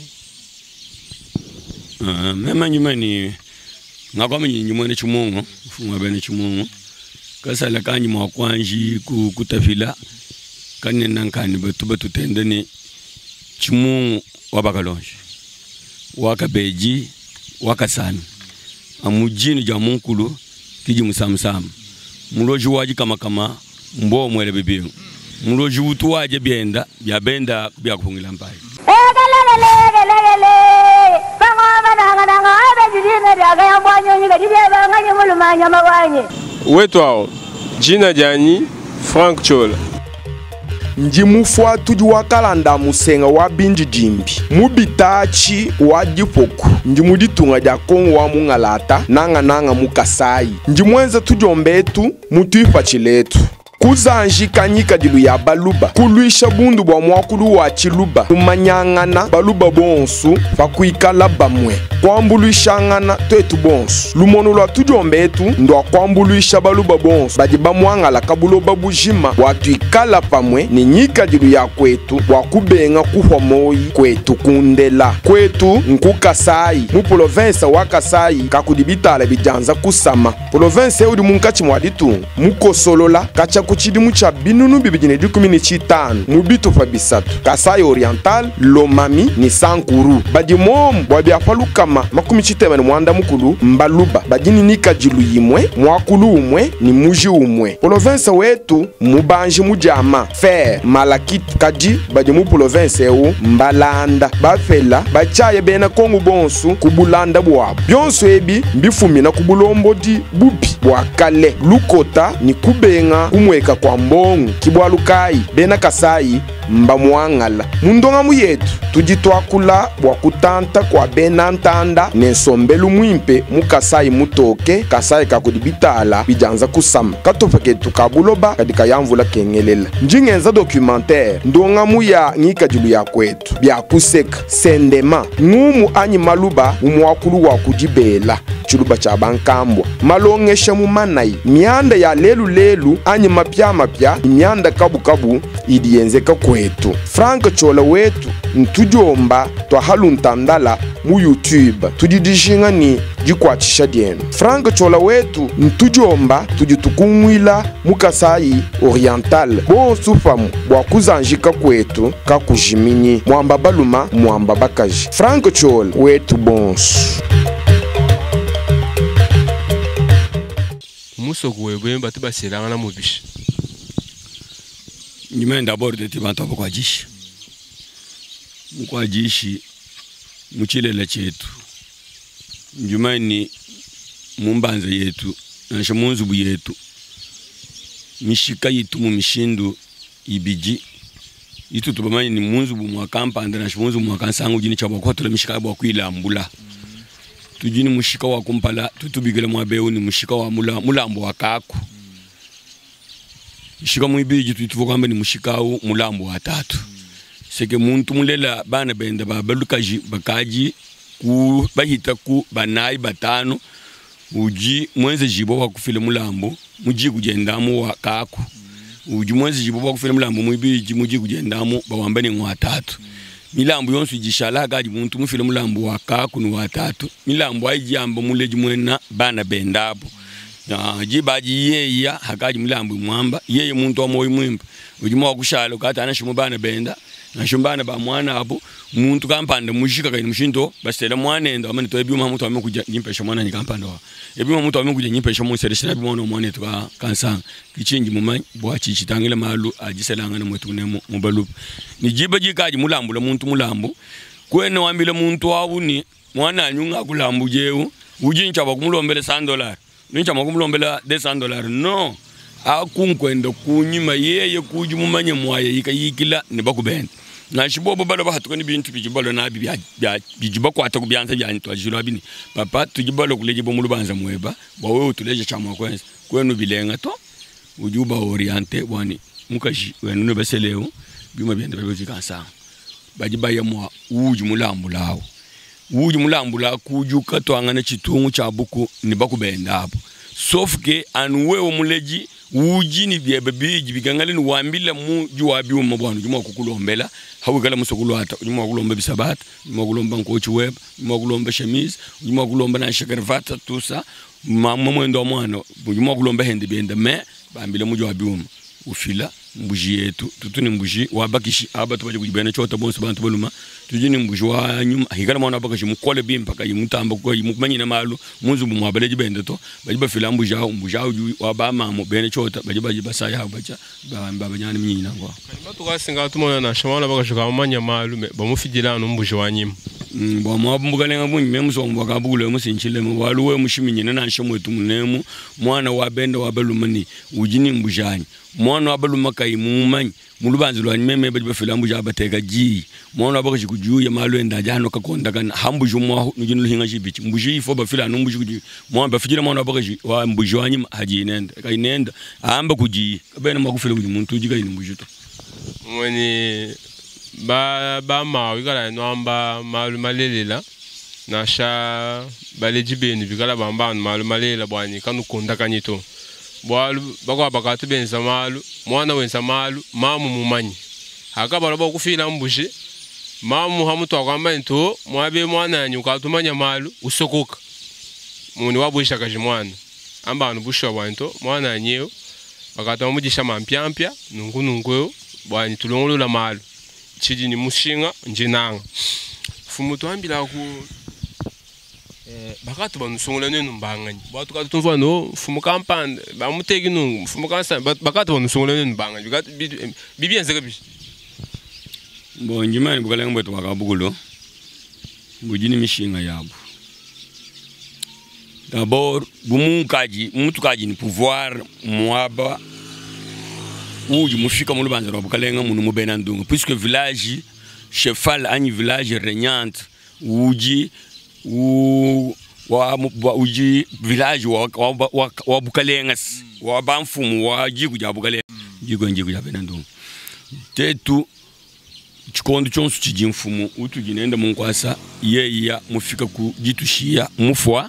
ah mema nyumani ngakwa nyinyi mwene chumungu funga bene chumungu kasala kanyi mwa kwanji ku kutafila kanne nankani batu batu tendene chumungu wabakalonje wakabeji wakasani amujini ja munkulu kiji musamsam muloji waji kama kama mbo mwele bibingu muloji utu waje bienda bya benda bya kufungila mpai wetu hao jina jani Frank Chola njimufwa tuji wakalanda musenga wa binji jimbi mubitachi wa jipoku njimuditunga ja kongo wa mungalata nanga nanga mukasai njimwenza tujombetu mutuipa chiletu kuzanji kanyika dilu ya baluba kuluisha bundu bwa mwakulu wa chiluba kumanyangana baluba bonsu bakuikala bamwe kwambuluishangana twetu bonsu lumono lwa tujombetu ndo kwambuluisha baluba bonsu baji bamwangala kabulo babujima watuikala pamwe ni nyika dilu ya kwetu wakubenga kuhwa moyi kwetu kundela kwetu nkukasai mu province wa Kasai kakudibitala bijanza kusama province eudi munkachi mwaditu mukosolola kacha kuchidimu cha binunu bibijine dikumi ni chitano mubito fa bisatu Kasai Oriental Lomami ni Sankuru badimomu bwabiafalukama makumi chitema ni mwanda mukulu mbaluba badini nika jilu yimwe mwakulu umwe ni muji umwe province wetu mubanji mujama fer malakit kaji badimu province eu mbalanda bafela bachaye bena kongu bonsu kubulanda bwabo byonso ebi mbifumina kubulombo di bubi bwakale lukota ni kubenga kumweka kwa mbongu kibwalukai bena Kasai mba muangala mundonga muyetu tudi twakula bwa kutanta kwa bena ntanda nensombelu mwimpe mukasai mutoke kasai kakudibitala bijanza kusama katopaketu kabuloba kadika yamvula kengelela njingenza documentaire ndonga muya ngika jilu ya kwetu bya kuseka sendema ngumu anyi maluba umwakulu wa kujibela chuluba cha bankambwa malongesha mu manai mianda ya lelu lelu anyi mapya mapya mianda kabu kabu idiyenzeka kwetu Frank Chola wetu ntujomba twa haluntandala mu YouTube tudidishinga ni jikwachisha dienu Frank Chola wetu ntujomba tujitukumwila mukasai oriental bo sufamu bwa kuzanjika kwetu kakujiminyi mwamba baluma mwamba bakaji Frank Chola wetu bonsu muso kuwebwe batu baselanga na mubishi Njimene d'abord de tibantu kwa jishi mukwa jishi muchilele chetu njumani mumbanza yetu na munzubu yetu mishika yitu mu mishindu ibiji yitu tubamani ni munzubu mwa kampanda na munzubu mwa kansangu jini chaba kwa tula mishika bwa kuilambula tujini mushika wa kumpala tutubigela mwabeu ni mushika wa mula mulambo wa kaku mishika mwibiji tutuvokamba ni mushika u mulambo wa tatu seke muntu mulela bana benda babalukaji bakaji ku bahita ku banayi batano uji mwenze jibo wa kufile mulambo muji kujendamu wa kaku uji mwenze jibo wa kufile mulambo mwibiji muji kujendamu bawambane ngwa tatu milambo yonsu jishala gaji muntu mufile mulambo wa kaku ni wa tatu milambo ayijamba muleji mwena bana bendabo na jibaji yeya hakaji milambo mwamba yeye muntu wa moyo mwimba uji mwa kushala kata anashimu bana benda na shumbana ba mwana abo muntu kampanda mushika kaini mushindo basela mwana enda amani to ebyuma muntu amekuja nyimpesha mwana ni kampanda wa ebyuma muntu amekuja nyimpesha mu selesha bi mwana mwana to kansanga kichingi mumanyi bwa chichitangile malu ajiselanga na mwetu nemo mubalup ni jiba jikaji mulambula muntu mulambo kwene wambile muntu wabuni mwana anyunga kulambu jeu ujincha bakumulombele one dollar nincha makumulombela one dollar no akunkwenda kunyima yeye kuji mumanye mwaye yikayikila ne bakubenda na shibobo balo bahatuka ni bintu bijibalo na bibya bijiba kwata kubyanza byanyi twajiro abini papa tujibalo kuleje bo mulubanza mweba bawe utuleje chamwa kwenza kwenu bilenga to ujuba oriente bwani mukaji wenu ne baseleo bima byenda babizikasa bajiba yamwa uji mulambu lawo uji mulambu la kujuka twangana chitungu cha buku ni bakubenda hapo sofke anwewo muleji uji ni byebe biji bigangale ni wambila mu juwabi mu bwanu juma kukulombela hawigala musokulu ata juma kulomba bisabata juma kulomba nkochi web juma kulomba chemise juma kulomba na shakarvata tusa mama mwendo mwana juma kulomba hende benda me bambile mu juwabi mu ufila mbuji yetu tutuni mbuji wabakishi abatu baje kujibena chota bonso bantu baluma tujini mbuji wa nyuma higala mwana bakashi mukole bimpa kayi mutamba ko yimumanyi na malu munzu mu mabaleje benda to baje bafila mbuji aho mbuji aho wabama mu bene chota baje baje basaya aho baje bamba banyana mnyina ngwa batu kasinga tumona na shamana bakashuka manya malu bamufidila no mbuji wa nyima bwa mwabumbuka lenga munyi memuso mbakabule musinchile mu waluwe mushiminyina na shamwetu munemu mwana wa benda wabalumani ujini mbujani mwana wabaluma kai mumanyi mulubanzi lwa nyimeme baje bafila mbuji abateka ji mwana wabakashi kujuya malu enda jano kakonda kana hambuji mwa nujinu luhinga jibichi mbuji ifo bafila no mbuji kuji mwana bafijira mwana wabakashi wa mbuji wanyima haji nenda kai nenda amba kuji kabena makufila kuji muntu uji kai mbuji to mwani ba ba ma wikala nwamba malu malelela na sha baleji benu bikala bambanu malu malela bwani kanu konda kanyito bwalu bakwa bakatu benza malu mwana wenza malu mamu mumanyi akabalo bakufila mbushi mamu hamutu akwamba nto mwabe mwana nyuka tumanya malu usokoka muni wabwisha kaji mwana ambanu bushwa bwanto mwana nyeo bakata mujisha mampyampya nungu nungu bwani tulongolola malu chiji ni mushinga njinanga fumu twambila ku eh bakatu banusungula nenu mbangani batu katu tumva no fumu kampanda bamutegi nu fumu kansa bakatu banusungula nenu mbangani bikatu bibienze kabishi bo njimani bukala ngbeto bakabukulo bujini mishinga yabo d'abord bumu kaji mutu kaji ni pouvoir mwaba uji mufika mu lubanza rwa bukalenga munu mu benandunga puisque village chefal ani village regnante uji u wa, wa uji village wa wa, wa, wa bukalenga wa banfumu wa jigu ja bukalenga jigu njigu ja benandunga tetu chikondo chonsu chiji mfumu utu ginenda munkwasa yeya mufika ku jitushia mufwa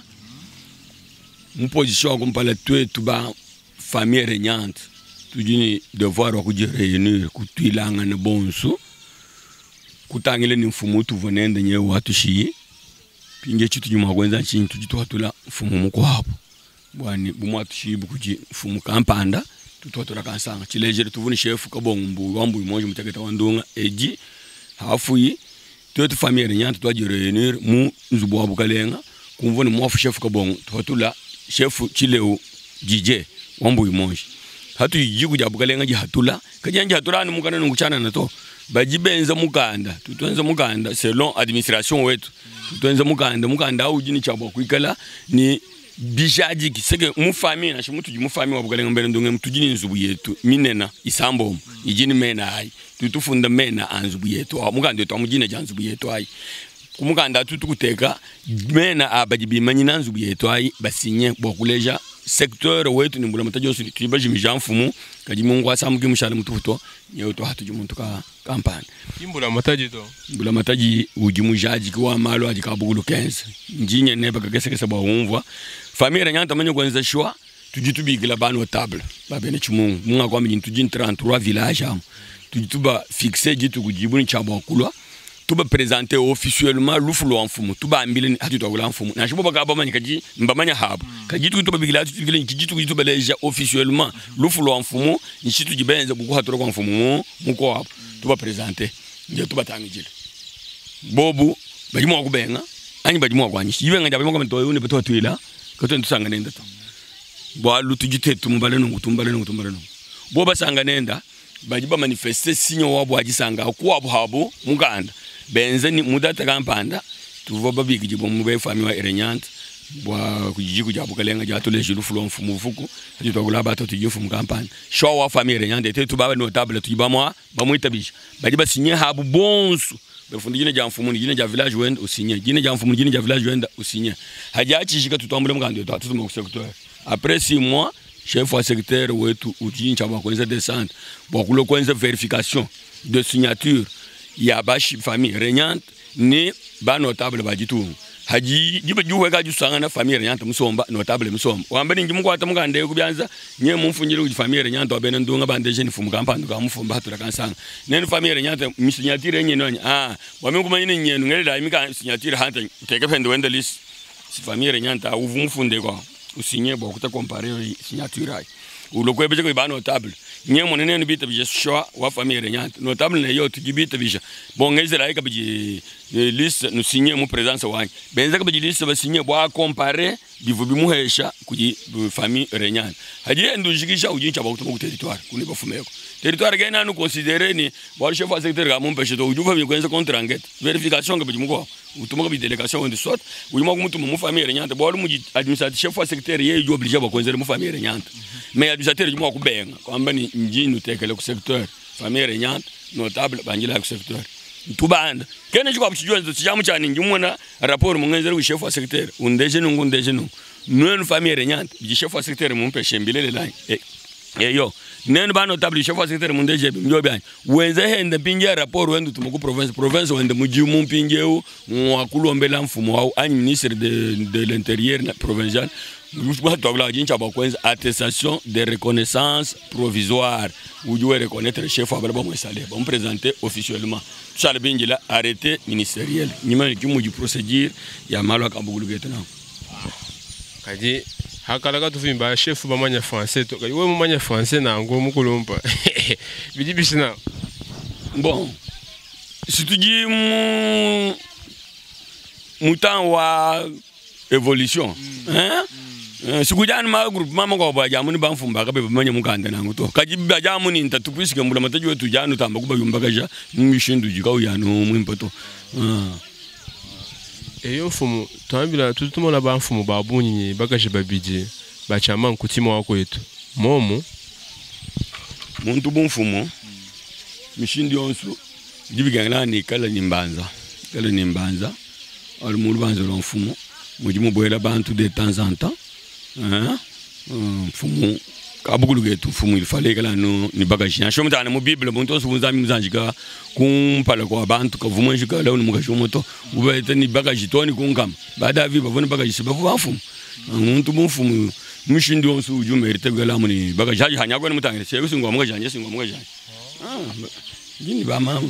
muposition kumpala twetu ba famille regnante tujini devoir wa kujireunir kutwilanga na bonso kutangile ni mfumu tuvonende nye watu shi pinge chitu juma kwenza chintu tujitu watula mfumu muko hapo bwani bumwatu shi bukuji mfumu kampanda tutwatula kansanga chilejere tuvuni chef kabombu wambu moja mutaketa wandunga eji hafu yi twetu famille regnante twajireunir mu nzubo wa bukalenga kumvoni mwafu chef kabongo twatula chef chileo jije wambu moja hatu yijigu ja bukalenga ji hatula kajanja hatula ni mukana nguchana na to bajibenza mukanda tutwenza mukanda selon administration wetu tutwenza mukanda mukanda au jini chabo kuikala ni bijaji kisege mufami na shimutu ji mufami wa bukalenga mbere ndonge mutujini nzubu yetu minena isambo ijini mena ai tutufunda mena anzubu yetu mukanda to amujine janzubu yetu ai kumukanda tutukuteka mena abajibi manyina nzubu yetu ai basinye bokuleja secteur wetu ni mbula matajo suri tuba jimi jamfumu kaji mungu asamuge mushale mutufuto nyewe to hatu jumuntu ka kampani imbula mataji to mbula mataji ujimu jaji kwa malo aji kabugulu quinze njinye neba kagese kesa ba umvwa famille regnante manyo kwenza shwa tujitubigila bano table babene chimungu munga kwa mjini tujini trente-trois village am tujituba fixer jitu kujibu ni chabo kulwa tuba présenter officiellement lufulo amfumu tuba ambile hatu to kula mfumu na shibo bakaba manya kaji mbamanya habu kaji tu tuba bigila tu bigila kijitu kijitu beleja officiellement lufulo amfumu nishitu jibenza buku hatu kwa mfumu muko hapo tuba présenter nje tuba tangijile bobu bajimo kubenga ani bajimo kwanyishi yibenga jabe mo mtoyo ne beto twila kato ntusanga nenda to bo lu tujite tumbale no tumbale no tumbale no bo basanga nenda bajiba manifester sinyo wabo ajisanga kwa habu muganda benze ni mudata kampanda tuvo babiki jibo mube fami wa regnante bwa kujiku ja bukalenga ja to leje lufulo mfumu fuku ati to kula bato tuji mfumu kampanda show wa fami regnante te tubaba notable tujiba mwa bamuitabisha bajiba sinye habu bonsu befundi jine ja mfumu jine ja village wenda usinye jine ja mfumu jine ja village wenda usinye hajachi shika tutambule muganda to tutuma ku secteur après six mois chef wa secteur wetu ujini chaba kwenza descente bwa kulo kwenza verification de signature ya bashi famille regnante ni ba notable bajitu haji jibe juwe ka jusanga na famille regnante musomba notable musomba wambeni ngimu kwata mugande kubyanza nye mumfunjire ku famille regnante obene ndunga bande jeune fumu kampando ka mufumba hatura kansanga nene famille regnante misignatire nye nonya ah wame kumanyine nye ngere da imika signature hanta teke pende wenda list si famille regnante uvu mufunde kwa usinye bo kuta comparer signature ai ulokwe beje ko ba notable nye monene bita bije shwa wa famille regnante notable ne yo tujibita bije bongeze la ka bije liste no signer mu présence wanye benza ka bije liste ba signer bo comparer bivu bimuhesha kuji famille regnante haje ndujikisha ujincha ba kutuma ku territoire kuni bafumeko territoire gena no considérer ni bo chef wa secteur ga mumpeshe to ujuva bikwenza contrangete verification ka bije muko utuma ka bije délégation de sorte uyuma ku mutuma mu famille regnante bo lu muji administratif chef wa secteur ye yo obligé ba konzere mu famille regnante mais administrateur jumo ku benga kwamba ni njini utekele ku secteur famille regnante notable banjila ku secteur tubanda kene chikwa buchijwa nzo chijamu chani njumona rapport mungenzere ku chef wa secteur undeje nungu ndeje nungu nenu famille regnante bi chef wa secteur mumpe shembelele lai eh eh yo nenu ba notable chef wa secteur mundeje mjobe ani wenze hende pingia rapport wendu tumuku province province wende mujimu mpingeu mwakulombela mfumo wao ani ministre de de l'intérieur provincial attestation de reconnaissance provisoire où doit reconnaître le chef abala bon installé bon présenter officiellement ça le bingila arrêté ministériel nyima ki mu procédure ya malo kambugulu getana kaji hakala ka tufimba chef ba manya français to we mu manya français na ngo mukulumpa bidi bisina bon si tu dis mu mutan wa évolution hein sikujani ma group mama ko ba jamuni ba mfumba ka be manya mukanda nangu to kaji ba jamuni nta tupisike mbula mataji wetu janu tamba kuba yumba kaja mishindu jika uyano mwimpato ah eyo mfumu tambila tutuma la ba mfumu ba bunyi bakaje babije ba chama nkutima wako yetu momo muntu bumfumo mishindi yonsu jibigana ni kala nimbanza kala nimbanza al mulu banza lo mfumo mujimu boyela bantu de temps en temps hein mfumo kabugulu getu mfumo ilifale kala no ni bagaji na shomu tana mu bible muntu onsu bunzami muzanjika kumpala kwa bantu kavuma jika la mu gashomoto ubeta ni bagaji toni kunkam baada vi bavona bagaji sibavu bafumo muntu bumfumo mishindi yonsu ujume irtegala muni bagaji haji hanyagwa ni mutangire sebi singwa mu gajanje singwa mu gajanje ah gini ba mama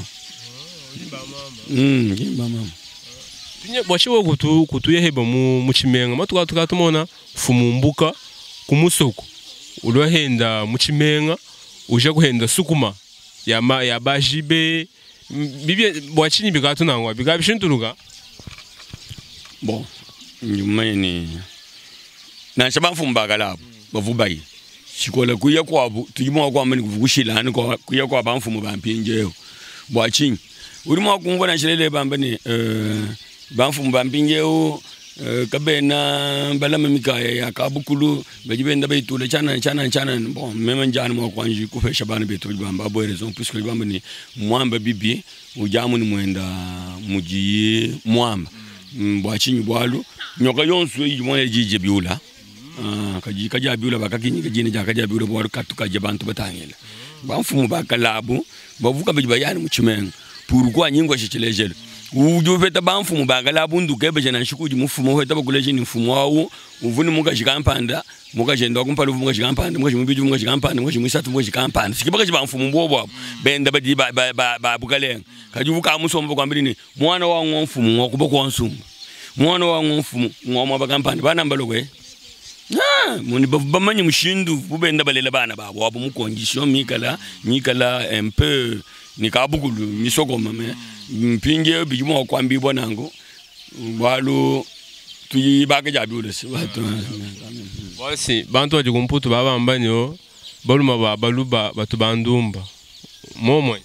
Mm, gini ba mama. Tinye bwachiwo kutu kutu yeheba mu muchimenga matuka tukatumona fumumbuka kumusoko ulwahenda muchimenga uje kuhenda sukuma ya ma, ya bajibe bibye bwachini bikatunangwa bikabishintuluka bon nyuma ni na shaba mfumba galabo bavubayi shikola kuya kwabo tujimo kwa mani kuvushilana kwa kuya kwa bamfumu bampinjeyo bwachini urimo kumvona shilele bambani eh bamfumu bampinjeyo kabena balama mikaya ya kabukulu bajibenda bayitule chana chana chana bon mema njana mwa kwanji kufesha bana betu bamba bo raison puisque bambani mwamba bibi ujamu ni mwenda mujiye mwamba bwachini bwalu nyoka yonsu yimwe jije biula ah kaji kaja biula bakakinyi kajine ja kaja biula bwalu katuka je bantu batangela bamfumu bakalabu bavuka bajibayani muchimenga pourquoi nyingwa shichilejele ujo feta bamfumu bakalabu nduke beje na shikuji mufumu feta bakuleje ni mfumu wawo uvuni muka jikampanda muka jenda kumpala muka jikampanda muka jimubiju muka jikampanda muka jimisatu muka jikampanda sikibaka jibamfumu mbobo benda badi ba ba ba bukalenga kajuvuka musombo kwambiri ni mwana wa ngomfumu ngokuba kwansumba mwana wa ngomfumu ngoma bakampanda bana mbalokwe ah muni bamanyi mushindu bubenda balela bana babo wabo mukonjisho mikala mikala un peu ni kabugulu misoko mame mpinge bijimo kwambi bonango balo tuyibaka jabule si bato basi bantu aje kumputu baba mbanyo baluma ba baluba batu bandumba momo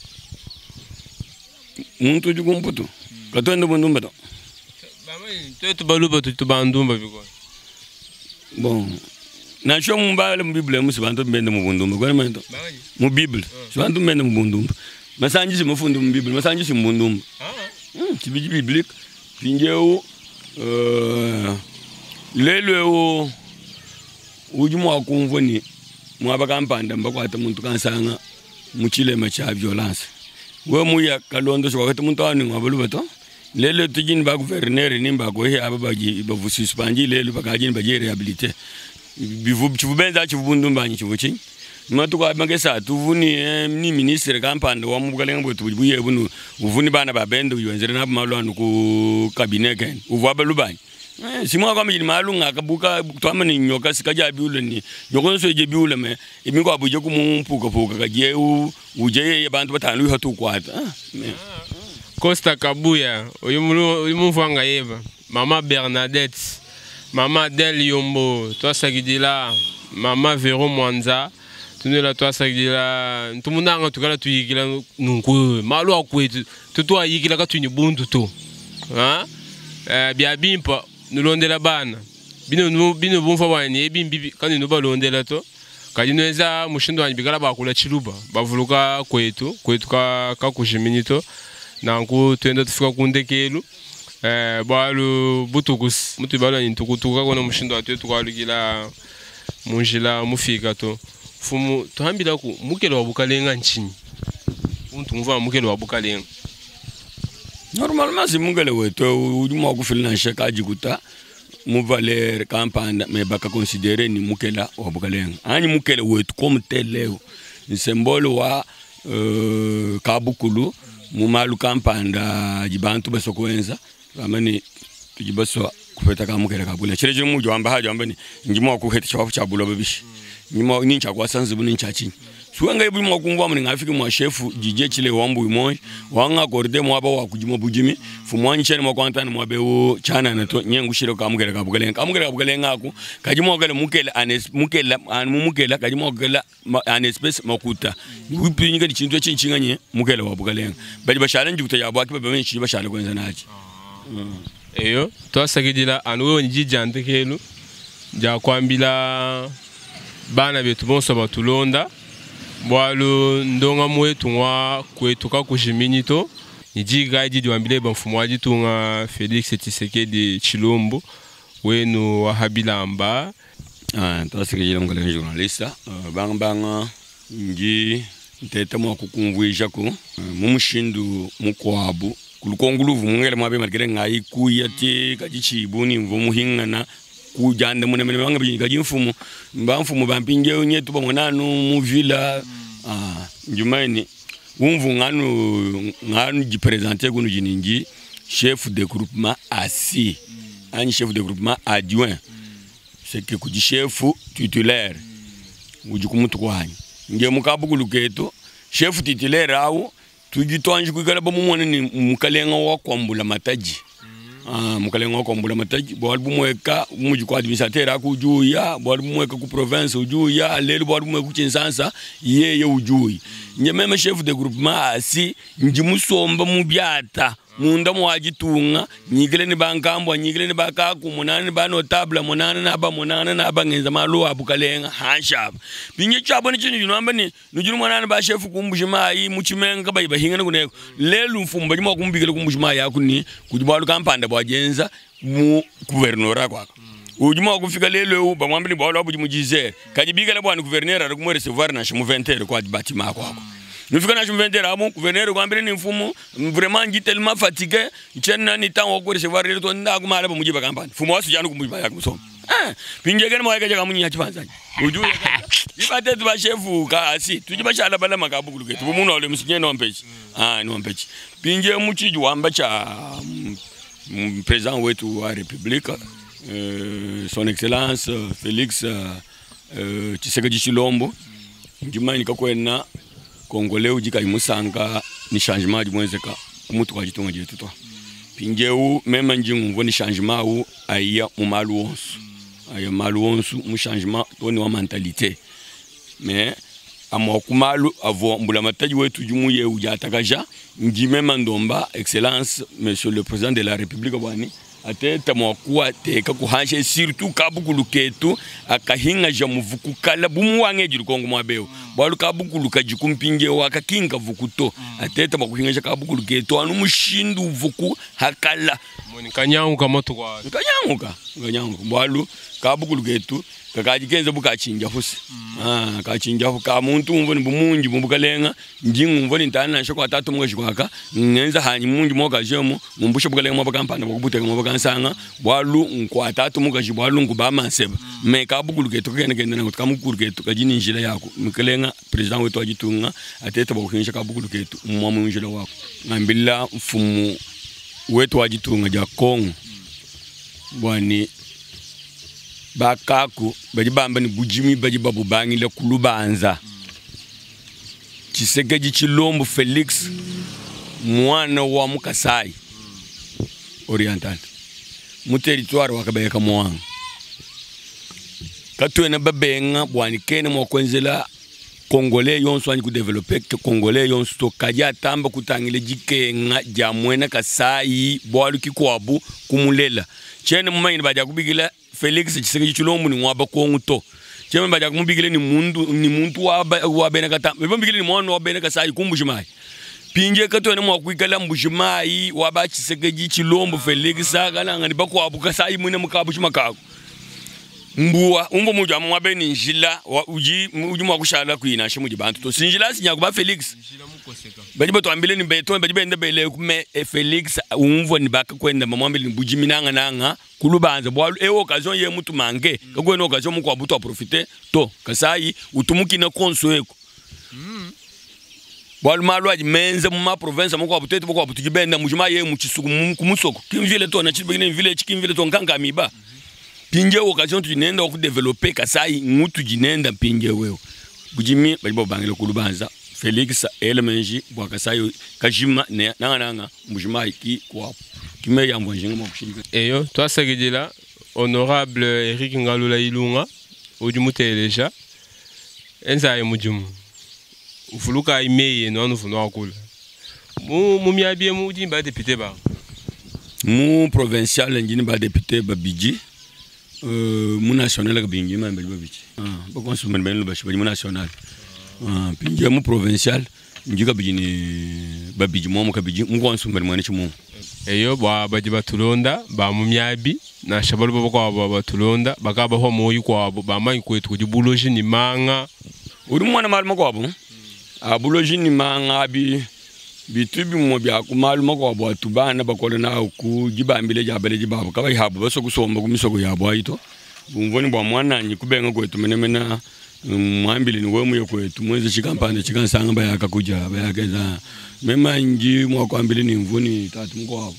muntu aje kumputu katwende bundumba to bamani tetu baluba tu bandumba biko bon na sho mbale mu bible mu sibantu mbende mu bundumba kwa mento mu bible sibantu mbende mu bundumba masanji si mufundu mu bible masanji si bundumba ah hmm tibiji biblique pinjeo euh lelo ujumo akumvoni mwabakampanda mbakwata muntu kansanga muchilema cha violence we muya kalondo so wakati muntu ani ngwabalubato lelo tujini ba gouverneur nimba ko he ababaji bavu suspendre lelo bakajini baje réhabiliter bivu chibubenza chibundumba nyi chibuchi matuka magesa tuvuni ni ministre kampanda wa mubukalenga bwetu buye bunu uvuni bana babende uyenzere nabo malwanu ku cabinet ken uva balubani eh simwa kwa mjini malunga akabuka twamani nyoka sikaja biule ni yokonso je biule me imiko abuje kumumpuka puka kaje u uje abantu batanu hatu kwata Costa Kabuya uyumulu uyumuvanga yeba mama Bernadette mama Del Yombo toi sagidila mama Vero Mwanza tunela toi sagidila ntumunanga tukala tuyikila nunku malu akwetu tutwa yikila ka tunyi buntu to ha eh bia bimpa nulondela bana bino bino bumfa bani ebimbi kandi no balondela to kadi nweza mushindo wanyi bigala bakula chiluba bavuluka kwetu kwetu ka kakujiminito nanku twenda tufika kundekelu eh balu butukus mutu balu ntukutuka kona mushindo atwe tukalukila munjila mufika to fumu tuhambila ku mukelo wabukalenga nchini umuntu mva mukelo wabukalenga normalement si mukelo wetu ujuma kufilina shaka jikuta mu valer kampanda me baka considérer ni mukela wabukalenga ani mukelo wetu comme tel leo ni symbole wa euh kabukulu mu malu kampanda jibantu basokwenza amani tujibaswa kufeta kamukela kabula chireje mu jwamba hajo ambani ngimo kuheta chafu cha bulo babishi ngimo nincha kwa sanzibu nincha chini suanga ibu mu kumva mu ngafiki mu chef jije chile wambu imo wanga korde mu aba wa kujima bujimi fu mwanyi chene mu kwantana mu abewo chana na to nyengu shiro kamukela kabula kamukela kabula ngako kajimo gale mukela anes mukela an mukela kajimo gale an espèce makuta wipi nyinga chintu chincinganye mukela wabukalenga bali bashala njuta yabo akiba benshi bashala kwenza nachi eyo to sagidila anwe njijante kelu ja kwambila bana betu bonso batulonda Bwalo ndonga mwetu ngwa kwetu ka kujiminito. Niji gaidi diwambile bamfumu wajitu nga Felix Tshisekedi Tshilombo. Wenu wahabilamba. Ah, twasikijila mkale journalista. Bang bang nji nteta mwa kukumvuisha ku. Mumushindu mukwabu. Kulukonguluvu mungele mwabe marikere ngai kuya ti kachichibuni mvumu hingana kujanda mune mene banga binyi kajimfumu mbamfumu bampinje unyetu bamonanu muvila ah njumaini umvu nganu nganu jipresenter kunu jininji chef de groupement assis ani chef de groupement adjoint c'est que kuji chef titulaire ujikumutu kwani nge mukabukulu keto chef titulaire awo tujitwanje kwikala bamumone ni mukalenga wa kwambula mataji ah mukalenga wa kwambula mataji bwali bumweka umuji kwa administrateur akujuya bwali bumweka ku province ujuya lelo bwali bumweka ku Kinshasa yeye ujuyi nyemema chef de groupement asi njimusomba mubyata munda mwajitunga nyigile ni bankambo nyigile ni bakaku munana ni bano tabla munana na ba munana na ba ngenza malu abukalenga hanshaba binye chabo ni chinyu namba ni nujuru munana ba chef kumbushima yi muchimenga ba bahingana kuneko lelu mfumba jima kumbigele kumbushima yakuni kujibalu kampanda bwajenza mu guvernora kwako ujuma kufika lelo ba mwambini bwalo abuji mujize kajibigele bwani guvernera ari kumwe recevoir na shimu vingt kwa batima kwako nufika na shimu vingt amu guvernera kwambini ni mfumu vraiment ngi tellement fatigué chena ni tango ko recevoir lelo to nda kumala ba mujiba kampani fumu wasu janu kumbujiba yakusoma eh pinjegene mwa kaje kamunyi yachipanzanya ujuye ibate tu ba chefu ka asi tujiba chala bala makabukulu ketu bumuntu ole musinyene no mpechi ah no mpechi pinje muchiji wamba cha president wetu wa republika Euh, son excellence euh, Félix euh, Tshisekedi Tshilombo njimani kakwena Congolais ujika imusanga ni changement dimwezeka umutu kwa jitunga jetu to pinjeu mema njingu ni changement u aya mu malu wonsu aya malu wonsu mu changement to ni wa mentalité mais amo kumalu avo mbula mataji wetu jumuye ujatakaja njimema ndomba excellence monsieur le président de la république bwani ateta mwakuwa teka kuhanshe surtout kabukulu ketu akahinga ja muvuku kala bumuwange jiru kongo mwabeo bwalu kabukulu kajikumpinge wakakinga vukuto ateta mwakuhinga ja kabukulu ketu anu mushindu vuku hakala moni kanyangu kamoto kwa kanyangu ka kanyangu bwalu kabukulu ketu kakajikenza bukachinja husi ah kachinja huka muntu umvoni bumunji mubukalenga njingu umvoni ntana shoko atatu mwaji kwaka ngenza hanyi munji moka jemo mumbushe bukalenga mabakampana bakubuteka mabakansanga bwalu nko atatu mukaji bwalu ngubama nseba me kabukulu ketu kene kene na kamukulu ketu kajini njila yako mukalenga president wetu ajitunga ateta bakuhinsha kabukulu ketu mwamu njila wako ngambilla mfumu wetu ajitunga ja Kongo bwani bakaku bajibamba ni bujimi bajibabu bangi le kulubanza Tshisekedi Tshilombo Felix mwana wa Mukasai oriental mu territoire wakabayeka mwanga katwena babenga bwani kene mwakwenzela Congolais yonso ani ku développer que Congolais yonso to kaja tamba kutangile jikenga jamwena Kasai bwalu kikwabu kumulela chene mumayini baja kubigila Felix Tshisekedi Tshilombo ni mwaba kongu to cheme baja kumubigile ni mundu ni muntu waba wabena kata bibambigile ni mwana wabena Kasai kumbushimai pinje katwene mwakwikala mbushimai waba Tshisekedi Tshilombo Felix akala ngani bakwabu Kasai mwene mukabushima kako mbuwa umbo muja mwabe ni njila uji uji mwakushala kuina shimuji bantu to sinjila sinya kuba Felix baji bato ambile ni beto baji bende bele kume e Felix umvo ni baka kwenda mamwambile ni buji minanga nanga kulubanza bwa e occasion ye mutu mange kakwena occasion mukwa buto profiter to Kasai utumuki na konso eko bwa malu aji menze mu ma province mukwa buteto mukwa butu jibenda mujuma ye mu chisuku kumusoko kimvile to na chibigine vile chikimvile to nkanga miba pinje occasion tunenda ku developer Kasai ngutu jinenda pinje wewe bujimi balibo bangile kulubanza Felix elemenji bwa Kasai kajima ne nanga nanga mujima iki kwa kime yambo njenga mwakushirika eyo twasagidila honorable Eric Ngalula Ilunga ojumuteleja enza mujumu ufuluka imeye no anu funwa kula mu mu miabie mu dimba député ba mu provincial njini ba député ba biji euh mu national ka bingi ma mbeli babichi ah ba konsumen ben lo bashi ba mu national ah pinje mu provincial njiga bijini babiji momo kabiji ngwa nsumba mwana chimu eyo ba baji batulonda ba mumyabi na shabalu babo kwa batulonda bakaba ho moyi kwa ba manyi kwetu kujibuloji ni manga uri mwana maluma kwa bo abuloji ni manga bi bitubi mo bya ku maluma kwa bo tubana bakola na ku jibambile jabale jibabo kaba habu baso kusomba kumisoko yabo ayito bumvoni bwa mwana nyi kubenga kwetu menemena mwambili ni wewe mwe kwetu mwezi chikampande chikansanga bayaka kuja bayakeza mema nji mwakwambili ni mvuni tatu mko hapo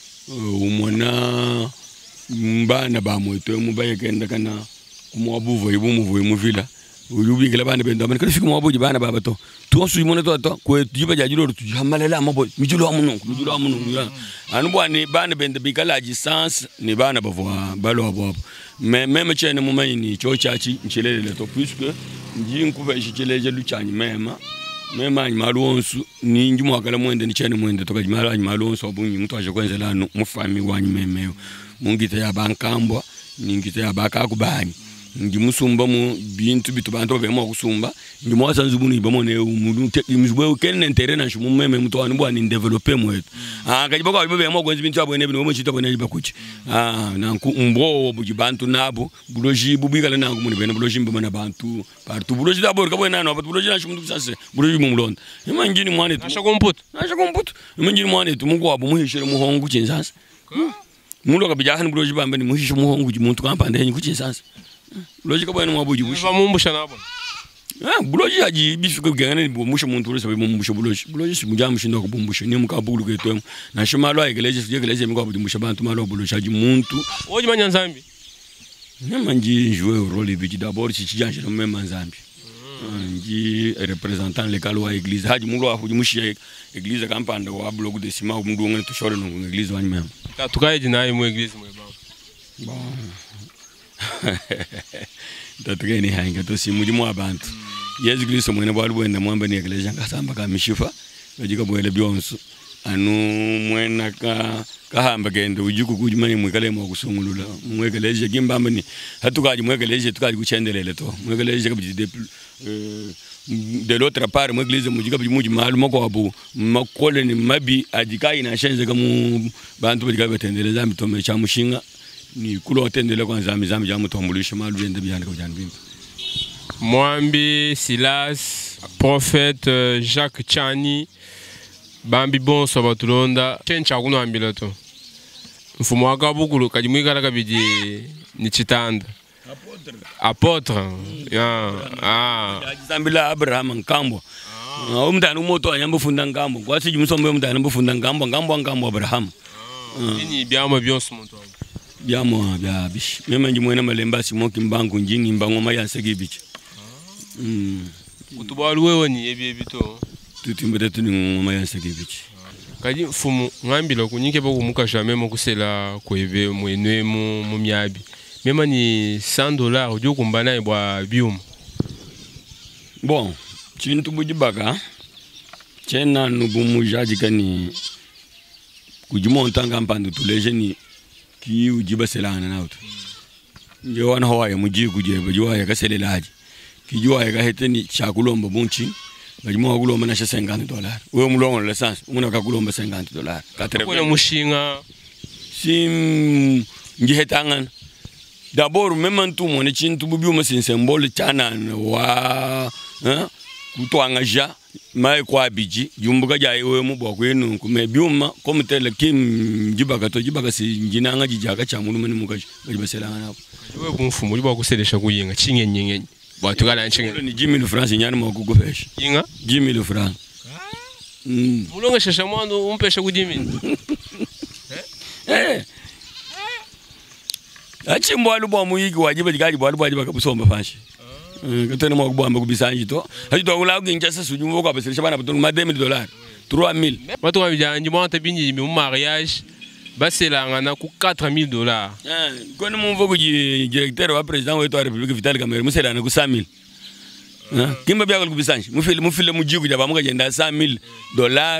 umona mbana ba mwetu mubayekenda kana kumwabuvo ibumuvo imuvila uyubikela bana benda bana kafika mwabuji bana baba to tuosu imona to to kwetu jiba jajiro tujamalala amabo mijulo amuno mijulo amuno anu bwana bana benda bikalaji sans ni bana bavo balo abo mais même chene mumayini cho chachi nchelele to puisque nji nkuva icheleje luchanyi mema mema anyi malonsu ni nji mwakala mwende ni chene mwende to kajimala anyi malonsu obunyi mtu aje kwenzelano mufami wanyi memeo mungite ya bankambwa ningite ya bakakubani nji musumba mu bintu bitu bantu bemo kusumba nji mwasa nzubunu ibamone umuntu muzwe kenne terena shumu meme mtu anu bwa ni developer mwetu ah kajiba kwa bemo kwenzi bintu abone bino mo chita bone bakuchi ah nanku mbo buji bantu nabo buloji bubikala nangu muni bene buloji mbona bantu partu buloji dabor kabone nano buloji na shumu sase buloji mu mlonda ema njini mwane tu nasha komputu nasha komputu ema njini mwane tu mungu abo muhishire muhongu chinsasa mulo kabijahani buloji bambe ni muhishe muhongu muntu kampande henyi kuchinsasa buloji kabone mwabuji bushi ba mumbusha nabo ah buloji aji bisuka gangana ni bomusha muntu uri sabe mumbusha buloji buloji simuja mushinda kubumbusha ni mukabulu ketwemo na shimalo ayegeleje sigeleje mikabuji musha bantu malo buloji aji muntu oji manyanzambi nema nji jouer rôle bi d'abord si chijanje no même nzambi nji représentant local wa église haji mulo afu mushi église kampanda wa bloc de ciment mundu ngene to shore no église wa nyama tatukaye jinayi mu église mu baba tatukaye ni hanga to si muji mu abantu yesu kristo mwene bwa lwenda mwamba ni église ngasamba ka mishifa lojika bwele byonso anu mwena ka kahamba gende ujuku kujimani mwekale mwa kusungulula mwekeleje gimbamba ni hatukaji mwekeleje tukaji kuchendelele to mwekeleje kabiji de de l'autre part mwekeleje mujika biji muji malumo ko abu makole ni mabi ajikai na shenze kamu bantu bajika betendele zambi to mecha mushinga ni kulo tendele kwa zambi zambi jamu tombulisha malu yende byanda ko janbimba Mwambi Silas prophète Jacques Chani bambi bonso batulonda chencha kuno ambila to mfumo wakabukulu kajimwikala kabiji ni chitanda apotre apotre ya ah zambila Abraham nkambo ah umdana umoto anyamba funda nkambo kwasi jimusombe umdana mbufunda nkambo nkambo nkambo Abraham ini byama byonso muntu byamo bya bishi mema njimwena malemba simoki mbangu njingi mbango maya segibichi mm kutubalu wewe ni ebi ebito tutimbe tuni ngoma ya segibichi kaji fumu ngambila kunyike bako mukasha memo kusela kwebe mwenwe mu mumyabi mema ni cent dollars ujyo kumbana ibwa biuma bon chintu bujibaka chena nubu mujaji kani kujimonta ngampando tuleje ni ki ujiba selana nauto nje wana hawaye muji kujeba jwa ya kaselelaji kijwa ya heteni chakulomba bunchi bajimo kulomba na cinquante dollars wewe mulongo lesance umuna kakulomba cinquante dollars katre kwa mushinga sim njihetanga d'abord même ntu mone chintu bubiu masin symbole chana wa hein kutwanga ja mai kwa biji jumbuka ja yewe mu bwa kwenu kume biuma komtele kim jibaka to jibaka si njinanga jijaka cha mulu mani mukaje bajibaselanga napo wewe kumfumu liba kuselesha kuyinga chinyenyenye batukala nchinge ni dix mille francs nyana makugofesha yinga dix mille francs mm mulonga shasha mwando umpesha ku dix mille eh achi mbwalu bwa muyiki wajiba jikaji bwalu bwajiba kabusomba fashi katene mwa kubamba kubisanji to haji to ula kuginja sasa ujumbo kwa basilisha bana butongo ma deux mille dollars trois mille bato babijanji mwanta binji mu mariage baselanga na ku quatre mille dollars eh kone mumvo kuji directeur wa president wetu wa republique Vital Kamerhe muselana ku cinq mille hein kimba bya kubisanji mufile mufile mujiku ja bamuka jenda cinq mille dollars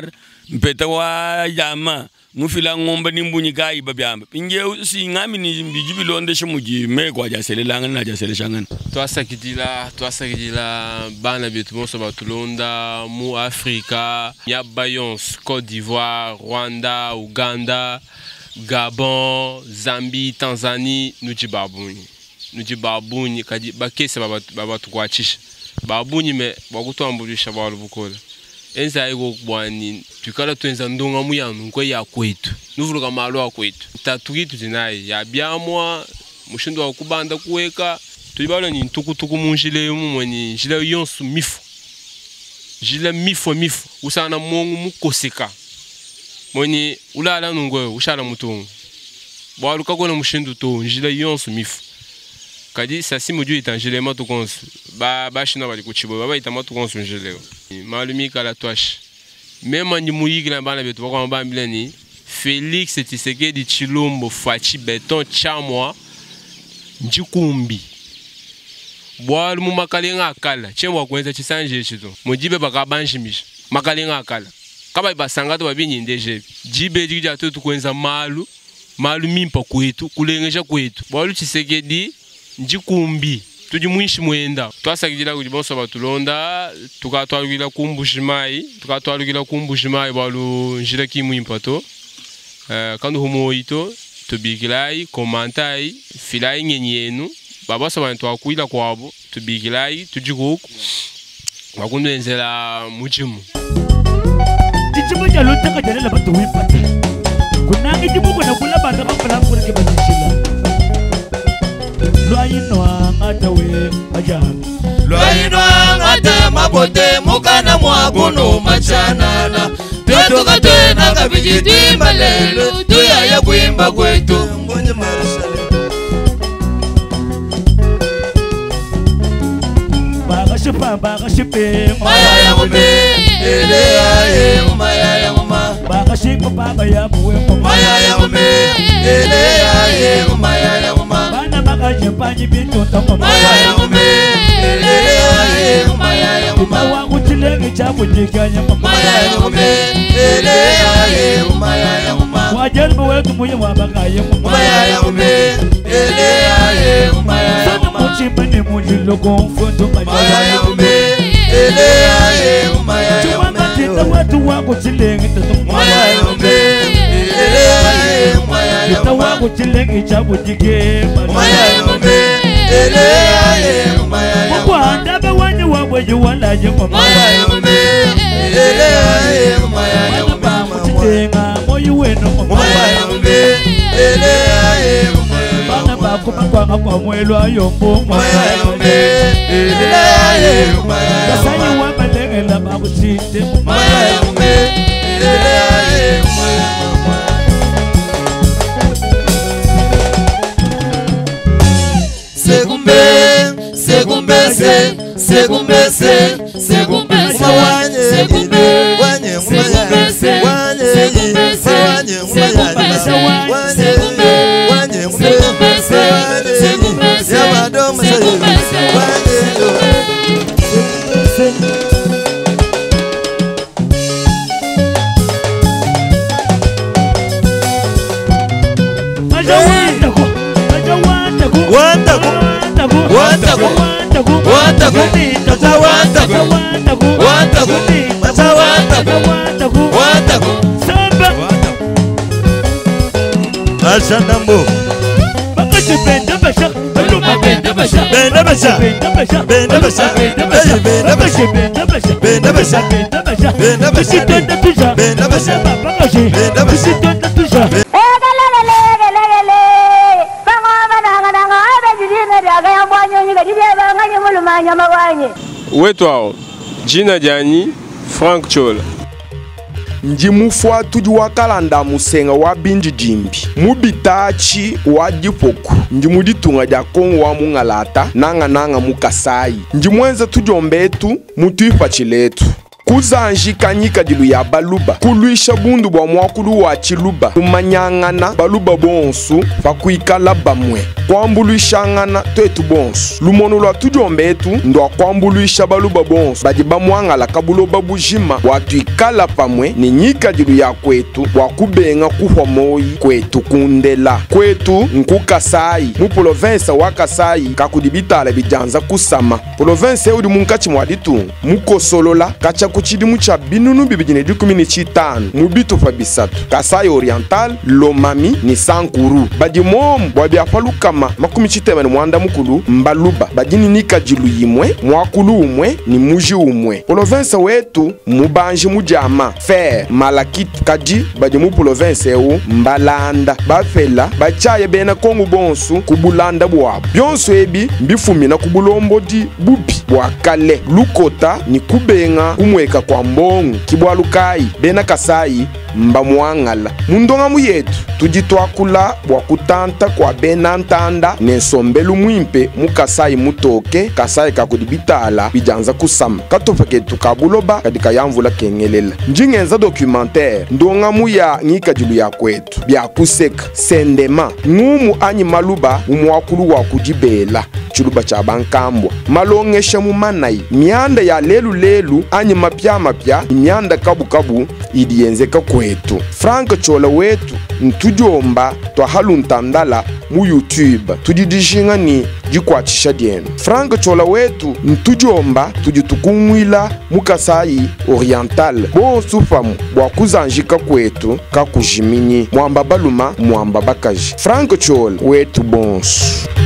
mpeta wa yama mufila ngomba nimbunyi kai babyamba pinge si ngami ni mbiji londe shimuji me kwa jasele langa na jasele shangana to asakidila to asakidila bana betu bonso batulonda mu Afrika ya Bayons Côte d'Ivoire Rwanda Uganda Gabon Zambie Tanzanie nuji babuni nuji babuni kadi bakese babatu babatu kwachisha babuni me bakutambulisha balubukola enza ego bwani tukala twenza ndonga muyanu nkwe ya kwetu nuvuluka malo akwetu tatukitu tinaye ya byamwa mushindo wa kubanda kuweka tulibala ni ntukutuku munjile mumweni jile yonsu mifu jile mifu mifu usana mongu mukoseka mweni ulala nungwe ushala mutungu bwaluka kona mushindo to jile yonsu mifu kadi sasi muju itanjile matukonsu ba bashina bali kuchibo baba itamatukonsu njile malumi kala twash mema ni muyigila bana betu bakwa mbambile ni Félix Tshisekedi Tshilombo Fachi Beton Chamwa Njikumbi bwalu mu makalenga akala chemwa kwenza chisanje chito mujibe bakabanjimisha makalenga akala kaba basangatu babinyi ndeje jibe jija tutu kwenza malu malu mimpa kwetu kulengesha kwetu bwalu Tshisekedi Njikumbi tujimwishi mwenda twasakidila kuti bonso batulonda tukatwalukila kumbushimayi tukatwalukila kumbushimayi bwalu njira kimwimpa to uh, kandu humoito tubikilai komantai filai nyenyenu babasa bantu akwila kwabo tubikilai tujikuku bakundenzela mujimu tichimu jalutaka jalela batu wipati kunangi jimu kuna kula banda kapala kureke bazishila Loyinwa ngatawe ajam Loyinwa ngata mabote mukana mwakuno machanana Twetuka twena kabijiti malelu Tuya ya kuimba kwetu Mbonye marasale Bagashipa bagashipe Maya ya ngumbe Ele ya ye umaya ya nguma Bagashipa baba ya buwe Maya ya ngumbe Ele ya ye umaya ya nguma Panyi bintu tamo maya ya ngumbe ele ya ye maya ya nguma wangu chilengi chabu jikanya maya ya ngumbe ele ya ye maya ya nguma wajelbu wetu muye wabakaye maya ya ngumbe ele ya ye maya ya nguma muchimba ni mujilo konfundo maya ya ngumbe ele ya ye maya ya nguma tita wetu wangu chilengi tamo maya ya ngumbe ele ya ye maya ya nguma wangu chilengi chabu jike maya ya ngumbe ele ya ye maya ya nguma ndabe wani wabwe juwala jiko maya ya ngumbe ele ya ye maya ya nguma muchitenga moyo wenu maya ya ngumbe ele ya ye bana bakuma kwanga kwa mwelo ayombo maya ya ngumbe ele ya ye maya ya nguma sayi wabalengela babuchite maya ya ngumbe ele ya ye maya ya nguma Segumbe, segumbe se, segumbe se, segumbe se, segumbe, wanye umaya, wanye segumbe se, segumbe se, segumbe, wanye segumbe se, segumbe se, yabadoma segumbe se, wanye Wantaku, wantaku, wantaku, wantaku, macha wantaku, wantaku, macha wantaku, wantaku, samba, ashanambo, bakashi benda basha, baluma benda basha, benda basha, benda basha, benda basha, benda basha, benda basha, benda basha, benda basha, benda basha, benda basha, benda basha, benda basha, bakashi, benda basha, benda basha. Wetwao jina jani Frank Chola njimufua tuju wakalanda musenga wa binji jimbi mubitachi wa dipoku njimuditunga dia kongo wa mungalata nanga nanga mukasai njimwenza tujombetu mutuipa chiletu kuzanjika nyika dilu ya baluba kuluisha bundu bwa mwakulu wa chiluba lumanyangana baluba bonsu fakuikala bamwe kwambuluishangana twetu bonsu lumono lwa tujombetu ndwa kwambuluisha baluba bonsu badi bamwangala kabuloba bujima watuikala pamwe ni nyika dilu ya kwetu wakubenga kuhwa moyi kwetu kundela kwetu nkukasai mu province wa Kasai kakudibitala bijanza kusama province udi munkachi mwaditu mukosolola kacha kuchidimu cha binunu bibijine dikumi ni chitanu mubitu fa bisatu Kasai Oriental Lomami ni Sankuru badi momu wabiafalu kama makumi chitema ni mwanda mukulu mbaluba badini nika jilu yimwe mwakulu umwe ni muji umwe province wetu mubanji mujama fer malakit kaji badi mu province u mbalanda bafela bachaye bena kongu bonsu kubulanda bwabo byonso ebi mbifumina kubulombo di bubi bwakale lukota ni kubenga kumweka kwa mbongo kibwalukai bena Kasai mbamwangala mundonga muyetu tujitwakula bwakutanta kwa bena ntanda nensombelu mwimpe mu Kasai mutoke Kasai kakudibitala bijanza kusama katofeketu kabuloba kadika yamvula kengelela njingenza documentaire ndonga muya ngika dilu ya kwetu byakuseka sendema ngumu anyi maluba umwakulu wa kujibela chiluba cha bankambwa malongesha mu manai mianda ya lelu lelu anyi mapya mapya mianda kabu kabu idiyenzeka kwetu Frank Chola wetu ntujomba twa haluntandala mu YouTube tudidishinga ni jikwachisha dienu Frank Chola wetu ntujomba tujitukumwila mu Kasai Oriental bonsu famu bwakuzanjika kwetu kakujimini mwamba baluma mwamba bakaji Frank Chola wetu bonsu.